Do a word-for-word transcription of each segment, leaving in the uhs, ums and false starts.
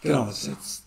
Genau, das ist jetzt.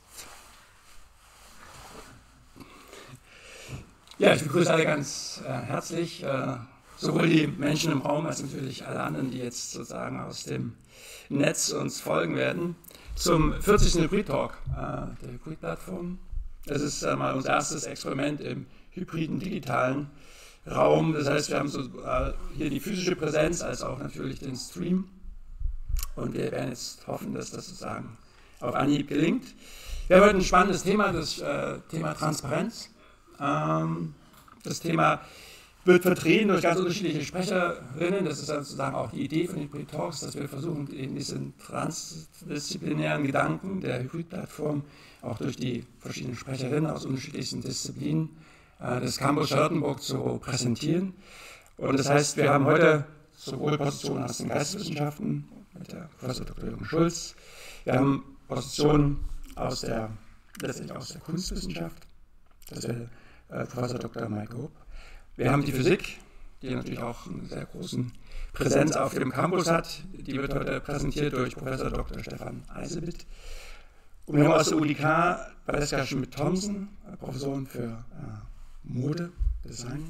Ja, ich begrüße alle ganz äh, herzlich, äh, sowohl die Menschen im Raum als natürlich alle anderen, die jetzt sozusagen aus dem Netz uns folgen werden, zum vierzigsten Hybrid-Talk äh, der Hybrid-Plattform. Das ist äh, mal unser erstes Experiment im hybriden digitalen Raum. Das heißt, wir haben so, äh, hier die physische Präsenz als auch natürlich den Stream. Und wir werden jetzt hoffen, dass das sozusagen auf Anhieb gelingt. Wir haben heute ein spannendes Thema, das äh, Thema Transparenz. Ähm, das Thema wird vertreten durch ganz unterschiedliche Sprecherinnen. Das ist sozusagen auch die Idee von Hybrid Talks, dass wir versuchen, in diesen transdisziplinären Gedanken der Hybrid-Plattform auch durch die verschiedenen Sprecherinnen aus unterschiedlichsten Disziplinen äh, des Campus Charlottenburg zu präsentieren. Und das heißt, wir haben heute sowohl Positionen aus den Geisteswissenschaften mit der Professor Doktor Jürgen Schulz, wir haben Positionen aus der, letztendlich aus der Kunstwissenschaft, das ist der äh, Professor Doktor Maike Hupp. Wir haben die Physik, die natürlich auch eine sehr große Präsenz auf dem Campus hat. Die wird heute präsentiert durch Professor Doktor Stefan Eisebitt. Und wir haben aus der U D K Valeska Schmidt-Thomsen, Professorin für äh, Mode, Design.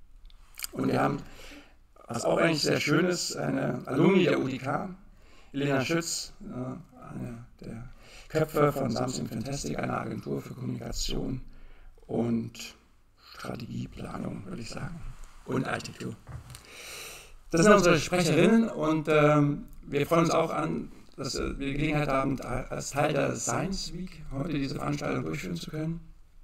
Und wir haben, was auch eigentlich sehr schön ist, eine Alumni der U D K, Elena Schütz, äh, eine der Köpfe von Something Fantastic, einer Agentur für Kommunikation und Strategieplanung, würde ich sagen, und Architektur. Das sind unsere Sprecherinnen und ähm, wir freuen uns auch an, dass wir die Gelegenheit haben, als Teil der Science Week heute diese Veranstaltung durchführen zu können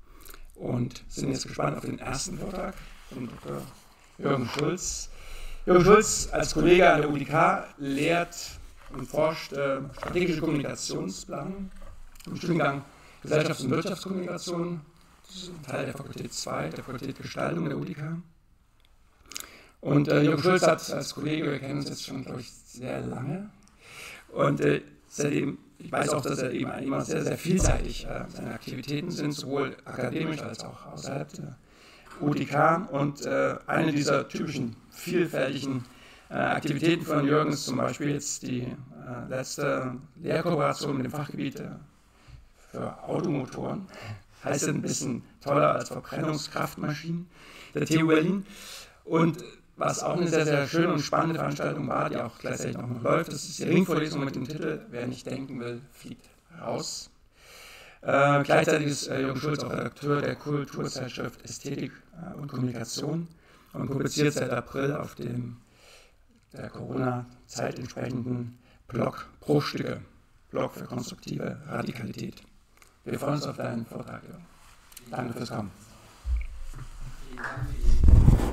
und sind jetzt gespannt auf den ersten Vortrag von Doktor Jürgen Schulz. Jürgen Schulz als Kollege an der U D K lehrt und forscht äh, strategische Kommunikationsplanung im Studiengang Gesellschafts- und Wirtschaftskommunikation. Das ist ein Teil der Fakultät zwei, der Fakultät Gestaltung der U D K. Und äh, Jürgen Schulz hat als Kollege, wir kennen uns jetzt schon, glaube ich, sehr lange. Und äh, seitdem, ich weiß auch, dass er eben immer sehr, sehr vielseitig äh, seine Aktivitäten sind, sowohl akademisch als auch außerhalb der U D K. Und äh, eine dieser typischen vielfältigen äh, Aktivitäten von Jürgen ist zum Beispiel jetzt die äh, letzte Lehrkooperation mit dem Fachgebiet äh, für Automotoren. Heißt ein bisschen toller als Verbrennungskraftmaschinen der T U Berlin. Und was auch eine sehr, sehr schöne und spannende Veranstaltung war, die auch gleichzeitig noch, noch läuft, das ist die Ringvorlesung mit dem Titel Wer nicht denken will, fliegt raus. Äh, gleichzeitig ist äh, Jürgen Schulz auch Redakteur der Kulturzeitschrift Ästhetik äh, und Kommunikation und publiziert seit April auf dem der Corona-Zeit entsprechenden Blog Bruchstücke, Blog für konstruktive Radikalität. Wir freuen uns auf deinen Vortrag, Jürgen. Danke fürs Kommen. Vielen Dank für die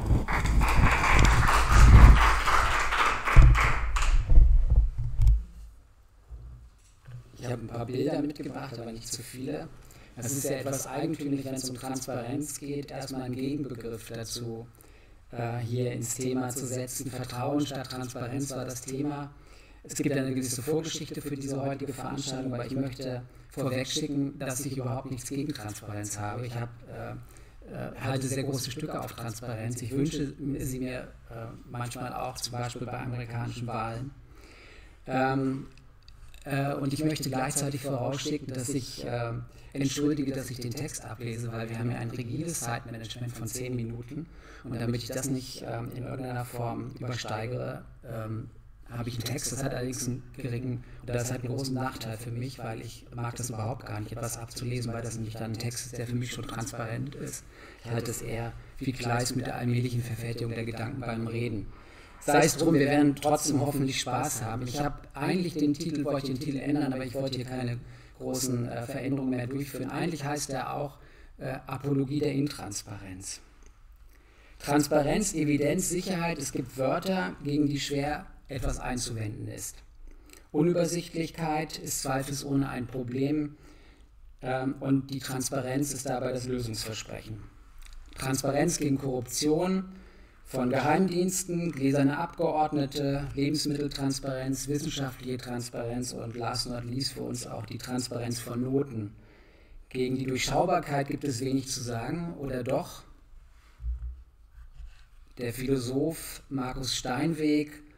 Ich habe ein paar Bilder mitgebracht, aber nicht zu viele. Es ist ja etwas eigentümlich, wenn es um Transparenz geht, erstmal einen Gegenbegriff dazu äh, hier ins Thema zu setzen. Vertrauen statt Transparenz war das Thema. Es gibt eine gewisse Vorgeschichte für diese heutige Veranstaltung, aber ich möchte vorwegschicken, dass ich überhaupt nichts gegen Transparenz habe. Ich habe, äh, äh, halte sehr große Stücke auf Transparenz. Ich wünsche sie mir äh, manchmal auch, zum Beispiel bei amerikanischen Wahlen. Ähm, äh, und ich möchte gleichzeitig vorausschicken, dass ich äh, entschuldige, dass ich den Text ablese, weil wir haben ja ein rigides Zeitmanagement von zehn Minuten. Und damit ich das nicht ähm, in irgendeiner Form übersteigere, ähm, habe ich einen Text. Das hat allerdings einen geringen, oder das hat einen großen Nachteil für mich, weil ich mag das überhaupt gar nicht, etwas abzulesen, weil das nämlich dann ein Text ist, der für mich schon transparent ist. Ich halte es eher wie Kleist mit der allmählichen Verfertigung der Gedanken beim Reden. Sei es drum, wir werden trotzdem hoffentlich Spaß haben. Ich habe eigentlich den Titel, wollte ich den Titel ändern, aber ich wollte hier keine großen äh, Veränderungen mehr durchführen. Eigentlich heißt er auch äh, Apologie der Intransparenz. Transparenz, Evidenz, Sicherheit, es gibt Wörter, gegen die schwer etwas einzuwenden ist. Unübersichtlichkeit ist zweifelsohne ein Problem ähm, und die Transparenz ist dabei das Lösungsversprechen. Transparenz gegen Korruption von Geheimdiensten, gläserne Abgeordnete, Lebensmitteltransparenz, wissenschaftliche Transparenz und last not least für uns auch die Transparenz von Noten. Gegen die Durchschaubarkeit gibt es wenig zu sagen, oder doch? Der Philosoph Markus Steinweg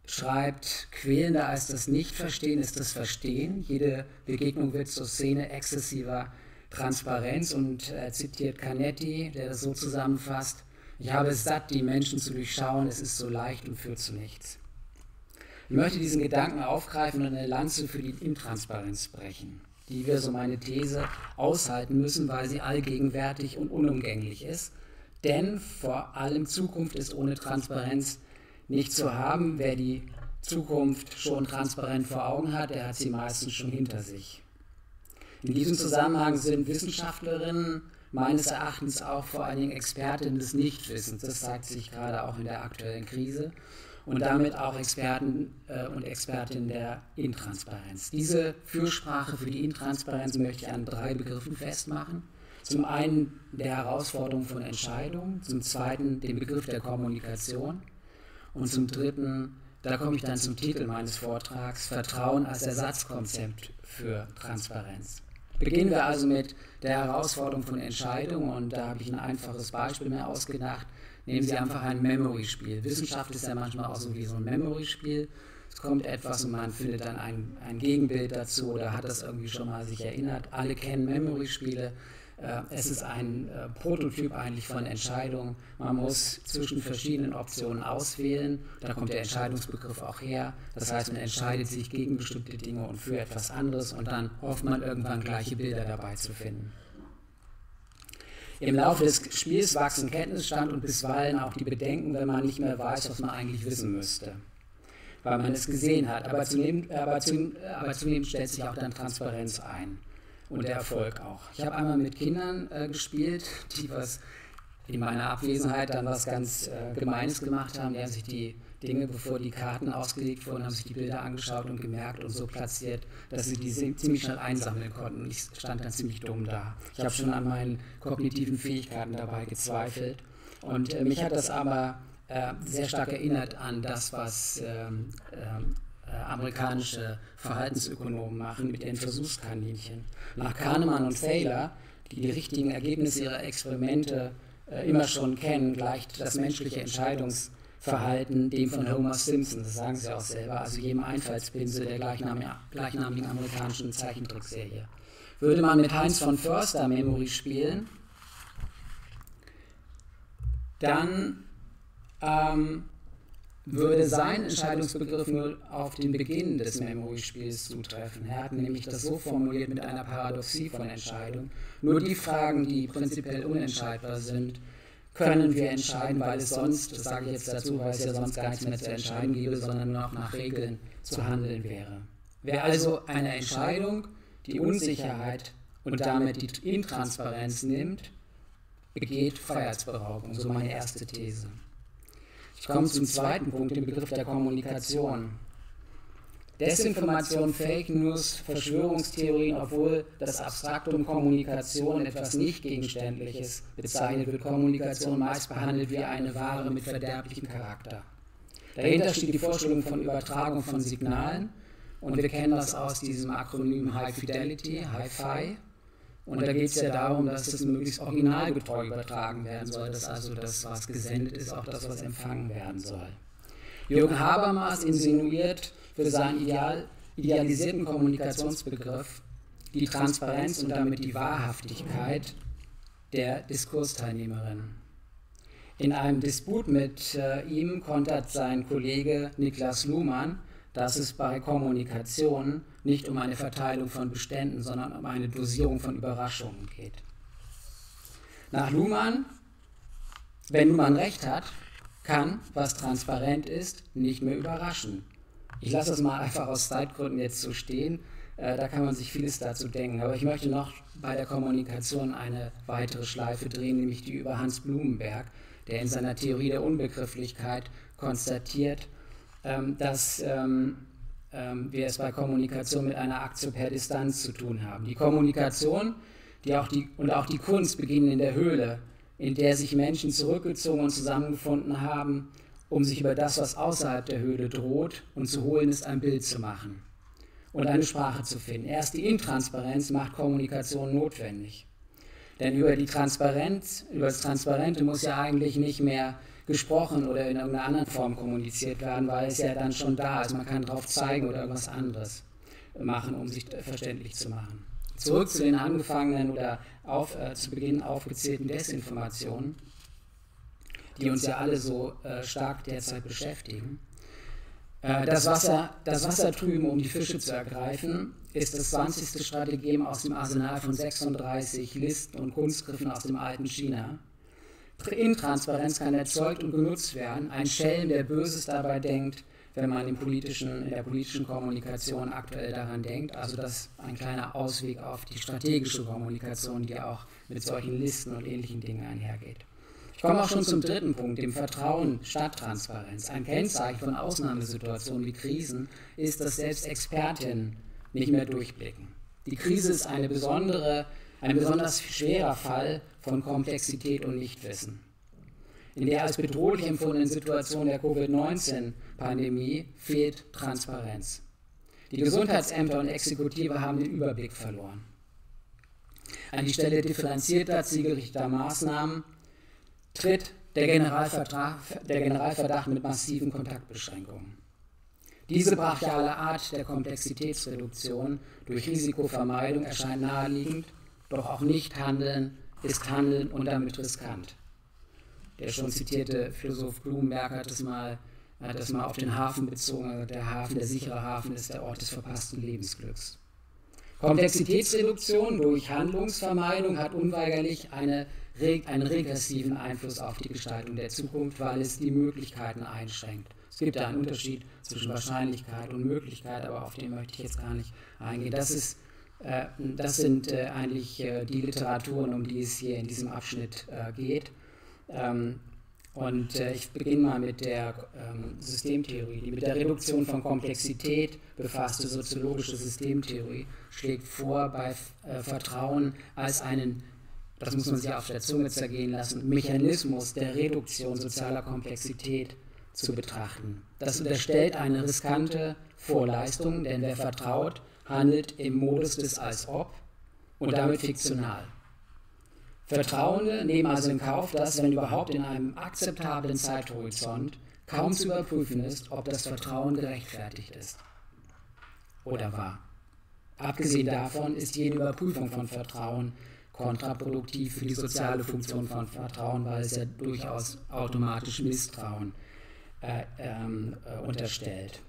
schreibt, quälender als das Nichtverstehen ist das Verstehen. Jede Begegnung wird zur Szene exzessiver Transparenz und äh, zitiert Canetti, der das so zusammenfasst: Ich habe es satt, die Menschen zu durchschauen, es ist so leicht und führt zu nichts. Ich möchte diesen Gedanken aufgreifen und eine Lanze für die Intransparenz brechen, die wir, so meine These, aushalten müssen, weil sie allgegenwärtig und unumgänglich ist. Denn vor allem Zukunft ist ohne Transparenz nicht zu haben. Wer die Zukunft schon transparent vor Augen hat, der hat sie meistens schon hinter sich. In diesem Zusammenhang sind Wissenschaftlerinnen meines Erachtens auch vor allen Dingen Expertinnen des Nichtwissens. Das zeigt sich gerade auch in der aktuellen Krise. Und damit auch Experten äh, und Expertinnen der Intransparenz. Diese Fürsprache für die Intransparenz möchte ich an drei Begriffen festmachen. Zum einen der Herausforderung von Entscheidungen, zum zweiten den Begriff der Kommunikation und zum dritten, da komme ich dann zum Titel meines Vortrags, Vertrauen als Ersatzkonzept für Transparenz. Beginnen wir also mit der Herausforderung von Entscheidungen, und da habe ich ein einfaches Beispiel mir ausgedacht. Nehmen Sie einfach ein Memory-Spiel. Wissenschaft ist ja manchmal auch so wie so ein Memory-Spiel. Es kommt etwas und man findet dann ein, ein Gegenbild dazu oder hat das irgendwie schon mal sich erinnert. Alle kennen Memory-Spiele. Äh, es ist ein äh, Prototyp eigentlich von Entscheidungen. Man muss zwischen verschiedenen Optionen auswählen. Da kommt der Entscheidungsbegriff auch her. Das heißt, man entscheidet sich gegen bestimmte Dinge und für etwas anderes, und dann hofft man irgendwann gleiche Bilder dabei zu finden. Im Laufe des Spiels wachsen Kenntnisstand und bisweilen auch die Bedenken, wenn man nicht mehr weiß, was man eigentlich wissen müsste, weil man es gesehen hat. Aber zunehmend, aber zunehmend, aber zunehmend stellt sich auch dann Transparenz ein und der Erfolg auch. Ich habe einmal mit Kindern äh, gespielt, die was in meiner Abwesenheit dann was ganz äh, Gemeines gemacht haben. Die haben sich die Dinge, bevor die Karten ausgelegt wurden, haben sich die Bilder angeschaut und gemerkt und so platziert, dass sie die ziemlich schnell einsammeln konnten. Und ich stand dann ziemlich dumm da. Ich habe schon an meinen kognitiven Fähigkeiten dabei gezweifelt. Und äh, mich hat das aber äh, sehr stark erinnert an das, was ähm, äh, amerikanische Verhaltensökonomen machen mit ihren Versuchskaninchen. Nach Kahnemann und Thaler, die die richtigen Ergebnisse ihrer Experimente äh, immer schon kennen, gleicht das menschliche Entscheidungs Verhalten dem von Homer Simpson, das sagen sie auch selber, also jedem Einfallspinsel der gleichnamigen, gleichnamigen amerikanischen Zeichentrickserie. Würde man mit Heinz von Förster Memory spielen, dann ähm, würde sein Entscheidungsbegriff nur auf den Beginn des Memory-Spiels zutreffen. Er hat nämlich das so formuliert mit einer Paradoxie von Entscheidung. Nur die Fragen, die prinzipiell unentscheidbar sind, können wir entscheiden, weil es sonst, das sage ich jetzt dazu, weil es ja sonst gar nichts mehr zu entscheiden gäbe, sondern nur noch nach Regeln zu handeln wäre. Wer also eine Entscheidung, die Unsicherheit und damit die Intransparenz nimmt, begeht Freiheitsberaubung, so meine erste These. Ich komme zum zweiten Punkt, dem Begriff der Kommunikation. Desinformation, Fake News, Verschwörungstheorien, obwohl das Abstraktum Kommunikation etwas nicht Gegenständliches bezeichnet wird, Kommunikation meist behandelt wie eine Ware mit verderblichem Charakter. Dahinter steht die Vorstellung von Übertragung von Signalen, und wir kennen das aus diesem Akronym High Fidelity, Hi-Fi. Und da geht es ja darum, dass es möglichst originalgetreu übertragen werden soll, dass also das, was gesendet ist, auch das, was empfangen werden soll. Jürgen Habermas insinuiert für seinen ideal, idealisierten Kommunikationsbegriff die Transparenz und damit die Wahrhaftigkeit der Diskursteilnehmerin. In einem Disput mit äh, ihm kontert sein Kollege Niklas Luhmann, dass es bei Kommunikation nicht um eine Verteilung von Beständen, sondern um eine Dosierung von Überraschungen geht. Nach Luhmann, wenn Luhmann recht hat, kann, was transparent ist, nicht mehr überraschen. Ich lasse das mal einfach aus Zeitgründen jetzt so stehen, äh, da kann man sich vieles dazu denken. Aber ich möchte noch bei der Kommunikation eine weitere Schleife drehen, nämlich die über Hans Blumenberg, der in seiner Theorie der Unbegrifflichkeit konstatiert, ähm, dass ähm, ähm, wir es bei Kommunikation mit einer Aktio per Distanz zu tun haben. Die Kommunikation die auch die, und auch die Kunst beginnen in der Höhle, in der sich Menschen zurückgezogen und zusammengefunden haben, um sich über das, was außerhalb der Höhle droht und zu holen ist, ein Bild zu machen und eine Sprache zu finden. Erst die Intransparenz macht Kommunikation notwendig. Denn über die Transparenz, über das Transparente muss ja eigentlich nicht mehr gesprochen oder in irgendeiner anderen Form kommuniziert werden, weil es ja dann schon da ist. Man kann drauf zeigen oder irgendwas anderes machen, um sich verständlich zu machen. Zurück zu den angefangenen oder auf, äh, zu Beginn aufgezählten Desinformationen, die uns ja alle so äh, stark derzeit beschäftigen. Äh, das, Wasser, das Wasser trüben, um die Fische zu ergreifen, ist das zwanzigste Stratagem aus dem Arsenal von sechsunddreißig Listen und Kunstgriffen aus dem alten China. Intransparenz kann erzeugt und genutzt werden. Ein Schelm, der Böses dabei denkt, wenn man im politischen, in der politischen Kommunikation aktuell daran denkt. Also das ist ein kleiner Ausweg auf die strategische Kommunikation, die auch mit solchen Listen und ähnlichen Dingen einhergeht. Ich komme auch schon zum dritten Punkt, dem Vertrauen statt Transparenz. Ein Kennzeichen von Ausnahmesituationen wie Krisen ist, dass selbst Expertinnen nicht mehr durchblicken. Die Krise ist eine besondere, ein besonders schwerer Fall von Komplexität und Nichtwissen. In der als bedrohlich empfundenen Situation der Covid neunzehn Pandemie fehlt Transparenz. Die Gesundheitsämter und Exekutive haben den Überblick verloren. An die Stelle differenzierter, zielgerichteter Maßnahmen tritt der Generalverdacht, der Generalverdacht mit massiven Kontaktbeschränkungen. Diese brachiale Art der Komplexitätsreduktion durch Risikovermeidung erscheint naheliegend, doch auch Nichthandeln ist Handeln und damit riskant. Der schon zitierte Philosoph Bloomberg hat das mal, hat das mal auf den Hafen bezogen. Also der Hafen, der sichere Hafen ist der Ort des verpassten Lebensglücks. Komplexitätsreduktion durch Handlungsvermeidung hat unweigerlich eine, einen regressiven Einfluss auf die Gestaltung der Zukunft, weil es die Möglichkeiten einschränkt. Es gibt da einen Unterschied zwischen Wahrscheinlichkeit und Möglichkeit, aber auf den möchte ich jetzt gar nicht eingehen. Das, ist, äh, das sind äh, eigentlich äh, die Literaturen, um die es hier in diesem Abschnitt äh, geht. Ähm, und äh, ich beginne mal mit der ähm, Systemtheorie. Die mit der Reduktion von Komplexität befasste soziologische Systemtheorie schlägt vor, bei äh, Vertrauen als einen, das muss man sich auf der Zunge zergehen lassen, Mechanismus der Reduktion sozialer Komplexität zu betrachten. Das unterstellt eine riskante Vorleistung, denn wer vertraut, handelt im Modus des Als-Ob und damit fiktional. Vertrauende nehmen also in Kauf, dass, wenn überhaupt in einem akzeptablen Zeithorizont, kaum zu überprüfen ist, ob das Vertrauen gerechtfertigt ist oder war. Abgesehen davon ist jede Überprüfung von Vertrauen kontraproduktiv für die soziale Funktion von Vertrauen, weil es ja durchaus automatisch Misstrauen äh, ähm, äh, unterstellt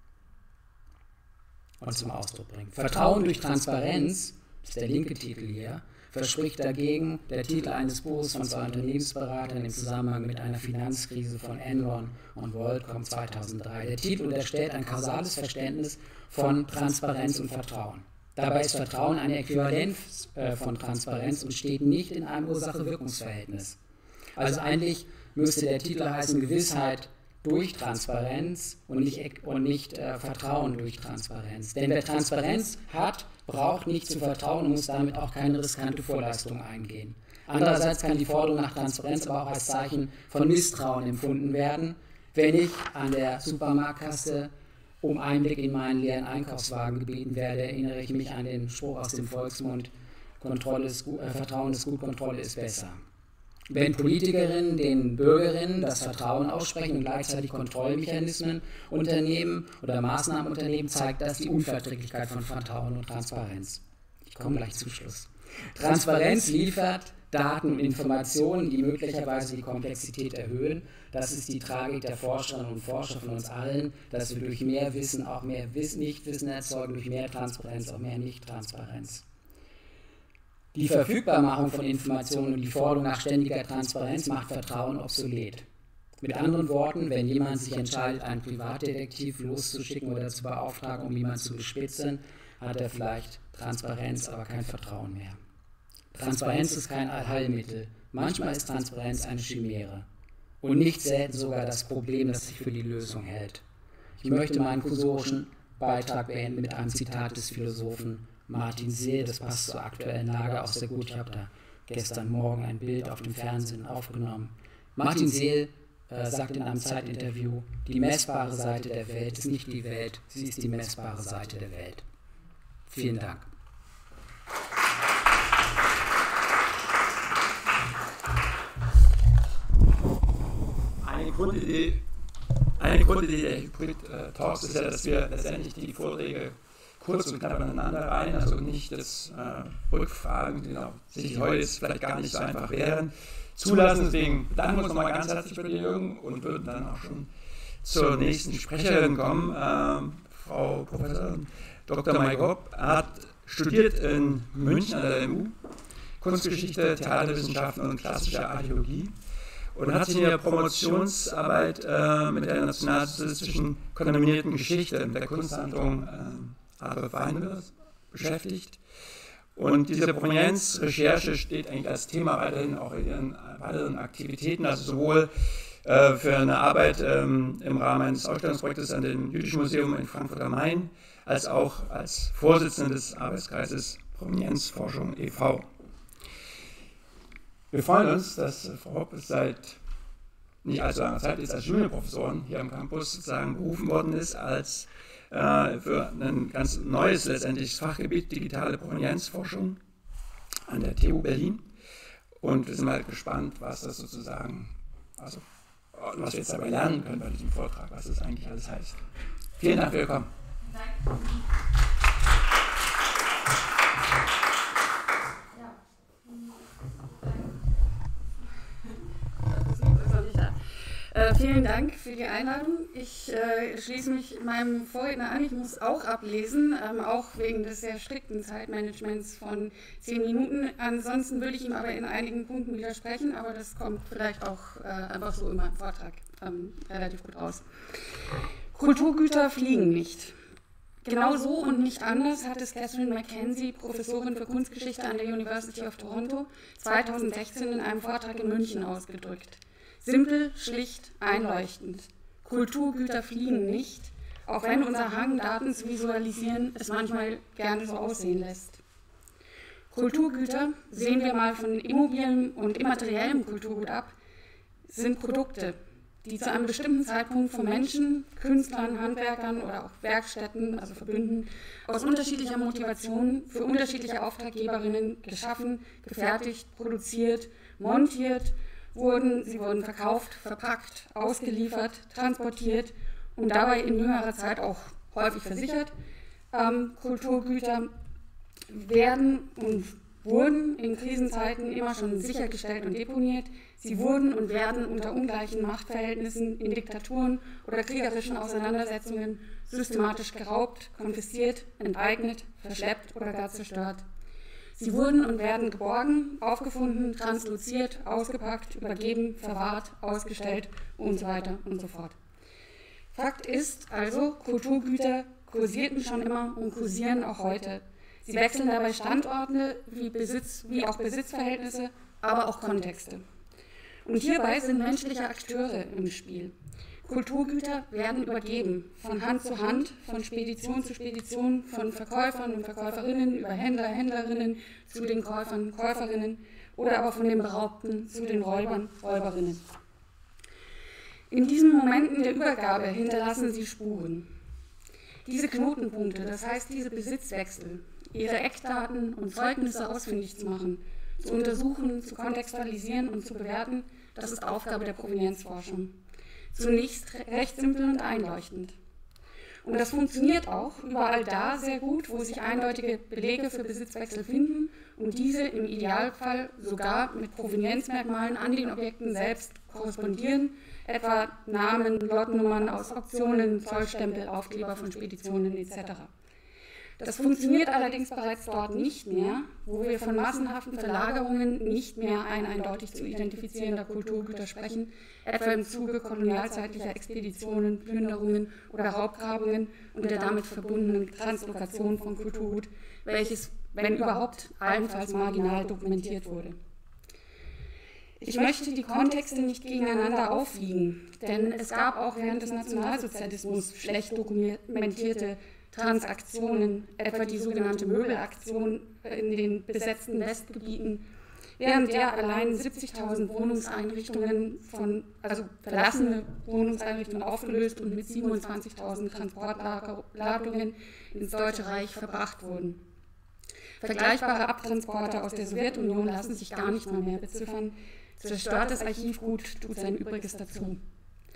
und zum Ausdruck bringt. Vertrauen durch Transparenz, das ist der linke Titel hier, verspricht dagegen der Titel eines Buches von zwei Unternehmensberatern im Zusammenhang mit einer Finanzkrise von Enron und WorldCom zweitausenddrei. Der Titel unterstellt ein kausales Verständnis von Transparenz und Vertrauen. Dabei ist Vertrauen eine Äquivalenz äh, von Transparenz und steht nicht in einem Ursache-Wirkungsverhältnis. Also eigentlich müsste der Titel heißen Gewissheit durch Transparenz und nicht, und nicht äh, Vertrauen durch Transparenz. Denn wer Transparenz hat, braucht nicht zu vertrauen und muss damit auch keine riskante Vorleistung eingehen. Andererseits kann die Forderung nach Transparenz aber auch als Zeichen von Misstrauen empfunden werden, wenn ich an der Supermarktkasse um Einblick in meinen leeren Einkaufswagen gebeten werde, erinnere ich mich an den Spruch aus dem Volksmund, Kontrolle ist gut, äh, Vertrauen ist gut, Kontrolle ist besser. Wenn Politikerinnen den Bürgerinnen das Vertrauen aussprechen und gleichzeitig Kontrollmechanismen unternehmen oder Maßnahmen unternehmen, zeigt das die Unverträglichkeit von Vertrauen und Transparenz. Ich komme gleich zum Schluss. Transparenz liefert Daten und Informationen, die möglicherweise die Komplexität erhöhen. Das ist die Tragik der Forscherinnen und Forscher von uns allen, dass wir durch mehr Wissen auch mehr Nichtwissen erzeugen, durch mehr Transparenz auch mehr Nicht-Transparenz. Die Verfügbarmachung von Informationen und die Forderung nach ständiger Transparenz macht Vertrauen obsolet. Mit anderen Worten, wenn jemand sich entscheidet, einen Privatdetektiv loszuschicken oder zu beauftragen, um jemanden zu bespitzen, hat er vielleicht Transparenz, aber kein Vertrauen mehr. Transparenz ist kein Allheilmittel. Manchmal ist Transparenz eine Chimäre. Und nicht selten sogar das Problem, das sich für die Lösung hält. Ich möchte meinen kursorischen Beitrag beenden mit einem Zitat des Philosophen Martin Seel, das passt zur aktuellen Lage auch sehr gut. Ich habe da gestern Morgen ein Bild auf dem Fernsehen aufgenommen. Martin Seel äh, sagt in einem Zeitinterview, die messbare Seite der Welt ist nicht die Welt, sie ist die messbare Seite der Welt. Vielen Dank. eine Grundidee, eine Grundidee der Hybrid-Talks ist ja, dass wir letztendlich die Vorträge kurz und knapp aneinander rein, also nicht das äh, Rückfragen, die auch sicherlich heute ist vielleicht gar nicht so einfach wären, zulassen. Deswegen bedanken wir uns nochmal ganz herzlich bei dir, Jürgen, und würden dann auch schon zur nächsten Sprecherin kommen. Ähm, Frau Professor Doktor Maike Hopp hat studiert in München an der L M U, Kunstgeschichte, Theaterwissenschaften und klassische Archäologie und hat sich in ihrer Promotionsarbeit äh, mit der nationalsozialistischen kontaminierten Geschichte der Kunsthandlung äh, Adolf Weinmüllers beschäftigt. Und diese Provenienzrecherche steht eigentlich als Thema weiterhin auch in ihren weiteren Aktivitäten, also sowohl äh, für eine Arbeit ähm, im Rahmen eines Ausstellungsprojektes an dem Jüdischen Museum in Frankfurt am Main, als auch als Vorsitzende des Arbeitskreises Provenienzforschung e V Wir freuen uns, dass Frau Hopp seit nicht allzu langer Zeit jetzt als Juniorprofessorin hier am Campus sozusagen berufen worden ist, als äh, für ein ganz neues letztendlich Fachgebiet digitale Provenienzforschung an der T U Berlin. Und wir sind mal gespannt, was das sozusagen, also was wir jetzt dabei lernen können bei diesem Vortrag, was das eigentlich alles heißt. Vielen Dank für Ihr Kommen. Danke. Äh, vielen Dank für die Einladung. Ich äh, schließe mich meinem Vorredner an. Ich muss auch ablesen, ähm, auch wegen des sehr strikten Zeitmanagements von zehn Minuten. Ansonsten würde ich ihm aber in einigen Punkten widersprechen, aber das kommt vielleicht auch äh, einfach so in meinem Vortrag ähm, relativ gut raus. Kulturgüter fliegen nicht. Genau so und nicht anders hat es Catherine McKenzie, Professorin für Kunstgeschichte an der University of Toronto, zweitausendsechzehn in einem Vortrag in München ausgedrückt. Simpel, schlicht, einleuchtend. Kulturgüter fliegen nicht, auch wenn unser Hang, Daten zu visualisieren, es manchmal gerne so aussehen lässt. Kulturgüter, sehen wir mal von immobiliem und immateriellem Kulturgut ab, sind Produkte, die zu einem bestimmten Zeitpunkt von Menschen, Künstlern, Handwerkern oder auch Werkstätten, also Verbünden, aus unterschiedlicher Motivation für unterschiedliche Auftraggeberinnen geschaffen, gefertigt, produziert, montiert wurden. Sie wurden verkauft, verpackt, ausgeliefert, transportiert und dabei in jüngerer Zeit auch häufig versichert. Ähm, Kulturgüter werden und wurden in Krisenzeiten immer schon sichergestellt und deponiert. Sie wurden und werden unter ungleichen Machtverhältnissen in Diktaturen oder kriegerischen Auseinandersetzungen systematisch geraubt, konfisziert, enteignet, verschleppt oder gar zerstört. Sie wurden und werden geborgen, aufgefunden, transloziert, ausgepackt, übergeben, verwahrt, ausgestellt und so weiter und so fort. Fakt ist also, Kulturgüter kursierten schon immer und kursieren auch heute. Sie wechseln dabei Standorte wie, Besitz, wie auch Besitzverhältnisse, aber auch Kontexte. Und hierbei sind menschliche Akteure im Spiel. Kulturgüter werden übergeben, von Hand zu Hand, von Spedition zu Spedition, von Verkäufern und Verkäuferinnen über Händler, Händlerinnen zu den Käufern, Käuferinnen oder aber von den Beraubten zu den Räubern, Räuberinnen. In diesen Momenten der Übergabe hinterlassen sie Spuren. Diese Knotenpunkte, das heißt diese Besitzwechsel, ihre Eckdaten und Zeugnisse ausfindig zu machen, zu untersuchen, zu kontextualisieren und zu bewerten, das ist Aufgabe der Provenienzforschung. Zunächst recht simpel und einleuchtend. Und das funktioniert auch überall da sehr gut, wo sich eindeutige Belege für Besitzwechsel finden und diese im Idealfall sogar mit Provenienzmerkmalen an den Objekten selbst korrespondieren, etwa Namen, Lotnummern aus Auktionen, Zollstempel, Aufkleber von Speditionen et cetera. Das funktioniert allerdings bereits dort nicht mehr, wo wir von massenhaften Verlagerungen nicht mehr ein eindeutig zu identifizierender Kulturgüter sprechen, etwa im Zuge kolonialzeitlicher Expeditionen, Plünderungen oder Raubgrabungen und der damit verbundenen Translokation von Kulturgut, welches, wenn überhaupt, allenfalls marginal dokumentiert wurde. Ich möchte die Kontexte nicht gegeneinander aufwiegen, denn es gab auch während des Nationalsozialismus schlecht dokumentierte Transaktionen, etwa die sogenannte Möbelaktion in den besetzten Westgebieten, während der allein siebzigtausend Wohnungseinrichtungen von, also verlassene Wohnungseinrichtungen aufgelöst und mit siebenundzwanzigtausend Transportladungen ins Deutsche Reich verbracht wurden. Vergleichbare Abtransporte aus der Sowjetunion lassen sich gar nicht mal mehr beziffern. Zerstörtes Archivgut tut sein Übriges dazu.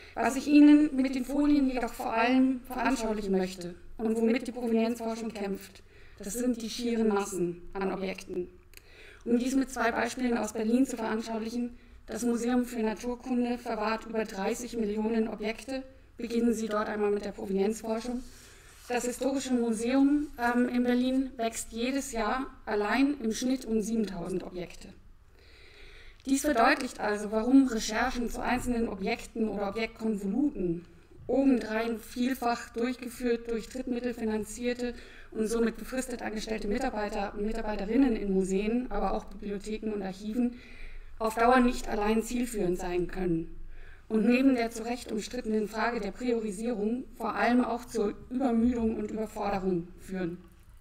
Was ich Ihnen mit den Folien jedoch vor allem veranschaulichen möchte und womit die Provenienzforschung kämpft, das sind die schieren Massen an Objekten. Um dies mit zwei Beispielen aus Berlin zu veranschaulichen: Das Museum für Naturkunde verwahrt über dreißig Millionen Objekte. Beginnen Sie dort einmal mit der Provenienzforschung. Das Historische Museum ähm, in Berlin wächst jedes Jahr allein im Schnitt um siebentausend Objekte. Dies verdeutlicht also, warum Recherchen zu einzelnen Objekten oder Objektkonvoluten, obendrein vielfach durchgeführt durch Drittmittel finanzierte und somit befristet angestellte Mitarbeiter und Mitarbeiterinnen in Museen, aber auch Bibliotheken und Archiven, auf Dauer nicht allein zielführend sein können und neben der zu Recht umstrittenen Frage der Priorisierung vor allem auch zur Übermüdung und Überforderung führen.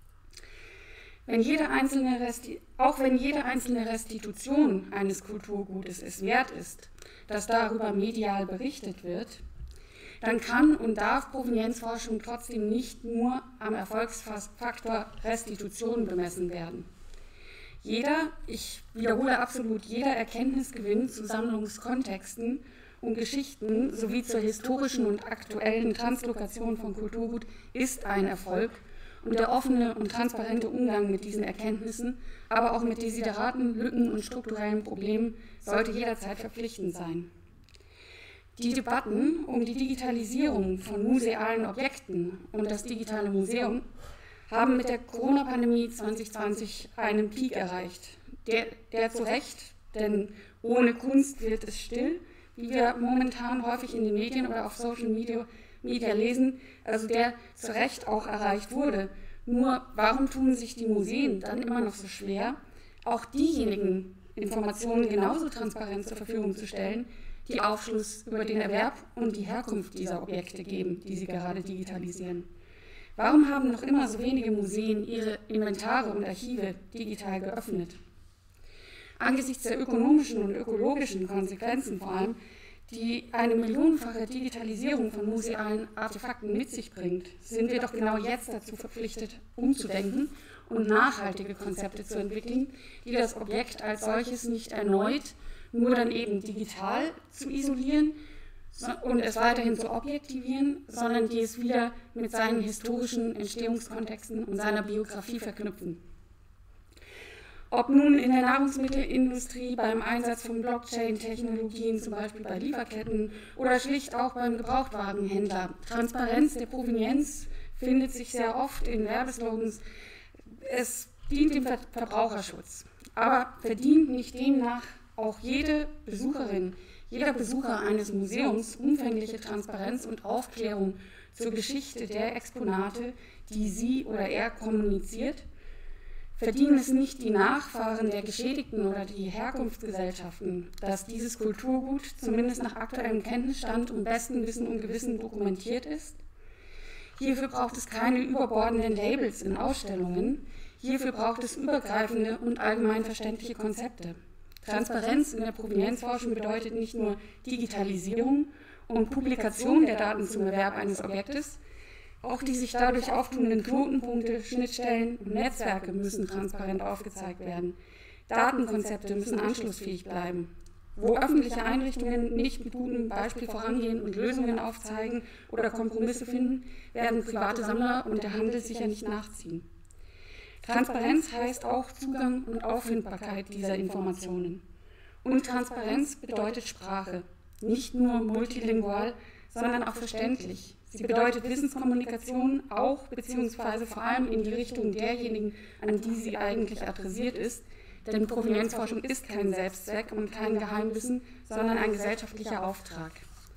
Wenn jede einzelne Resti- auch wenn jede einzelne Restitution eines Kulturgutes es wert ist, dass darüber medial berichtet wird, dann kann und darf Provenienzforschung trotzdem nicht nur am Erfolgsfaktor Restitution bemessen werden. Jeder, ich wiederhole absolut, jeder Erkenntnisgewinn zu Sammlungskontexten und Geschichten sowie zur historischen und aktuellen Translokation von Kulturgut ist ein Erfolg, und der offene und transparente Umgang mit diesen Erkenntnissen, aber auch mit Desideraten, Lücken und strukturellen Problemen sollte jederzeit verpflichtend sein. Die Debatten um die Digitalisierung von musealen Objekten und das digitale Museum haben mit der Corona-Pandemie zwanzig zwanzig einen Peak erreicht, der, der zu Recht, denn ohne Kunst wird es still, wie wir momentan häufig in den Medien oder auf Social Media, Media lesen, also der zu Recht auch erreicht wurde. Nur warum tun sich die Museen dann immer noch so schwer, auch diejenigen Informationen genauso transparent zur Verfügung zu stellen, die Aufschluss über den Erwerb und die Herkunft dieser Objekte geben, die sie gerade digitalisieren? Warum haben noch immer so wenige Museen ihre Inventare und Archive digital geöffnet? Angesichts der ökonomischen und ökologischen Konsequenzen vor allem, die eine millionenfache Digitalisierung von musealen Artefakten mit sich bringt, sind wir doch genau jetzt dazu verpflichtet, umzudenken und nachhaltige Konzepte zu entwickeln, die das Objekt als solches nicht erneut, nur dann eben digital zu isolieren und es weiterhin zu objektivieren, sondern die es wieder mit seinen historischen Entstehungskontexten und seiner Biografie verknüpfen. Ob nun in der Nahrungsmittelindustrie beim Einsatz von Blockchain-Technologien, zum Beispiel bei Lieferketten oder schlicht auch beim Gebrauchtwagenhändler. Transparenz der Provenienz findet sich sehr oft in Werbeslogans. Es dient dem Ver- Verbraucherschutz, aber verdient nicht demnach auch jede Besucherin, jeder Besucher eines Museums umfängliche Transparenz und Aufklärung zur Geschichte der Exponate, die sie oder er kommuniziert? Verdienen es nicht die Nachfahren der Geschädigten oder die Herkunftsgesellschaften, dass dieses Kulturgut zumindest nach aktuellem Kenntnisstand und bestem Wissen und Gewissen dokumentiert ist? Hierfür braucht es keine überbordenden Labels in Ausstellungen, hierfür braucht es übergreifende und allgemein verständliche Konzepte. Transparenz in der Provenienzforschung bedeutet nicht nur Digitalisierung und Publikation der Daten zum Erwerb eines Objektes, auch die sich dadurch auftunenden Knotenpunkte, Schnittstellen und Netzwerke müssen transparent aufgezeigt werden. Datenkonzepte müssen anschlussfähig bleiben. Wo öffentliche Einrichtungen nicht mit gutem Beispiel vorangehen und Lösungen aufzeigen oder Kompromisse finden, werden private Sammler und der Handel sicher nicht nachziehen. Transparenz heißt auch Zugang und Auffindbarkeit dieser Informationen. Und Transparenz bedeutet Sprache, nicht nur multilingual, sondern auch verständlich. Sie bedeutet Wissenskommunikation auch bzw. vor allem in die Richtung derjenigen, an die sie eigentlich adressiert ist, denn Provenienzforschung ist kein Selbstzweck und kein Geheimwissen, sondern ein gesellschaftlicher Auftrag.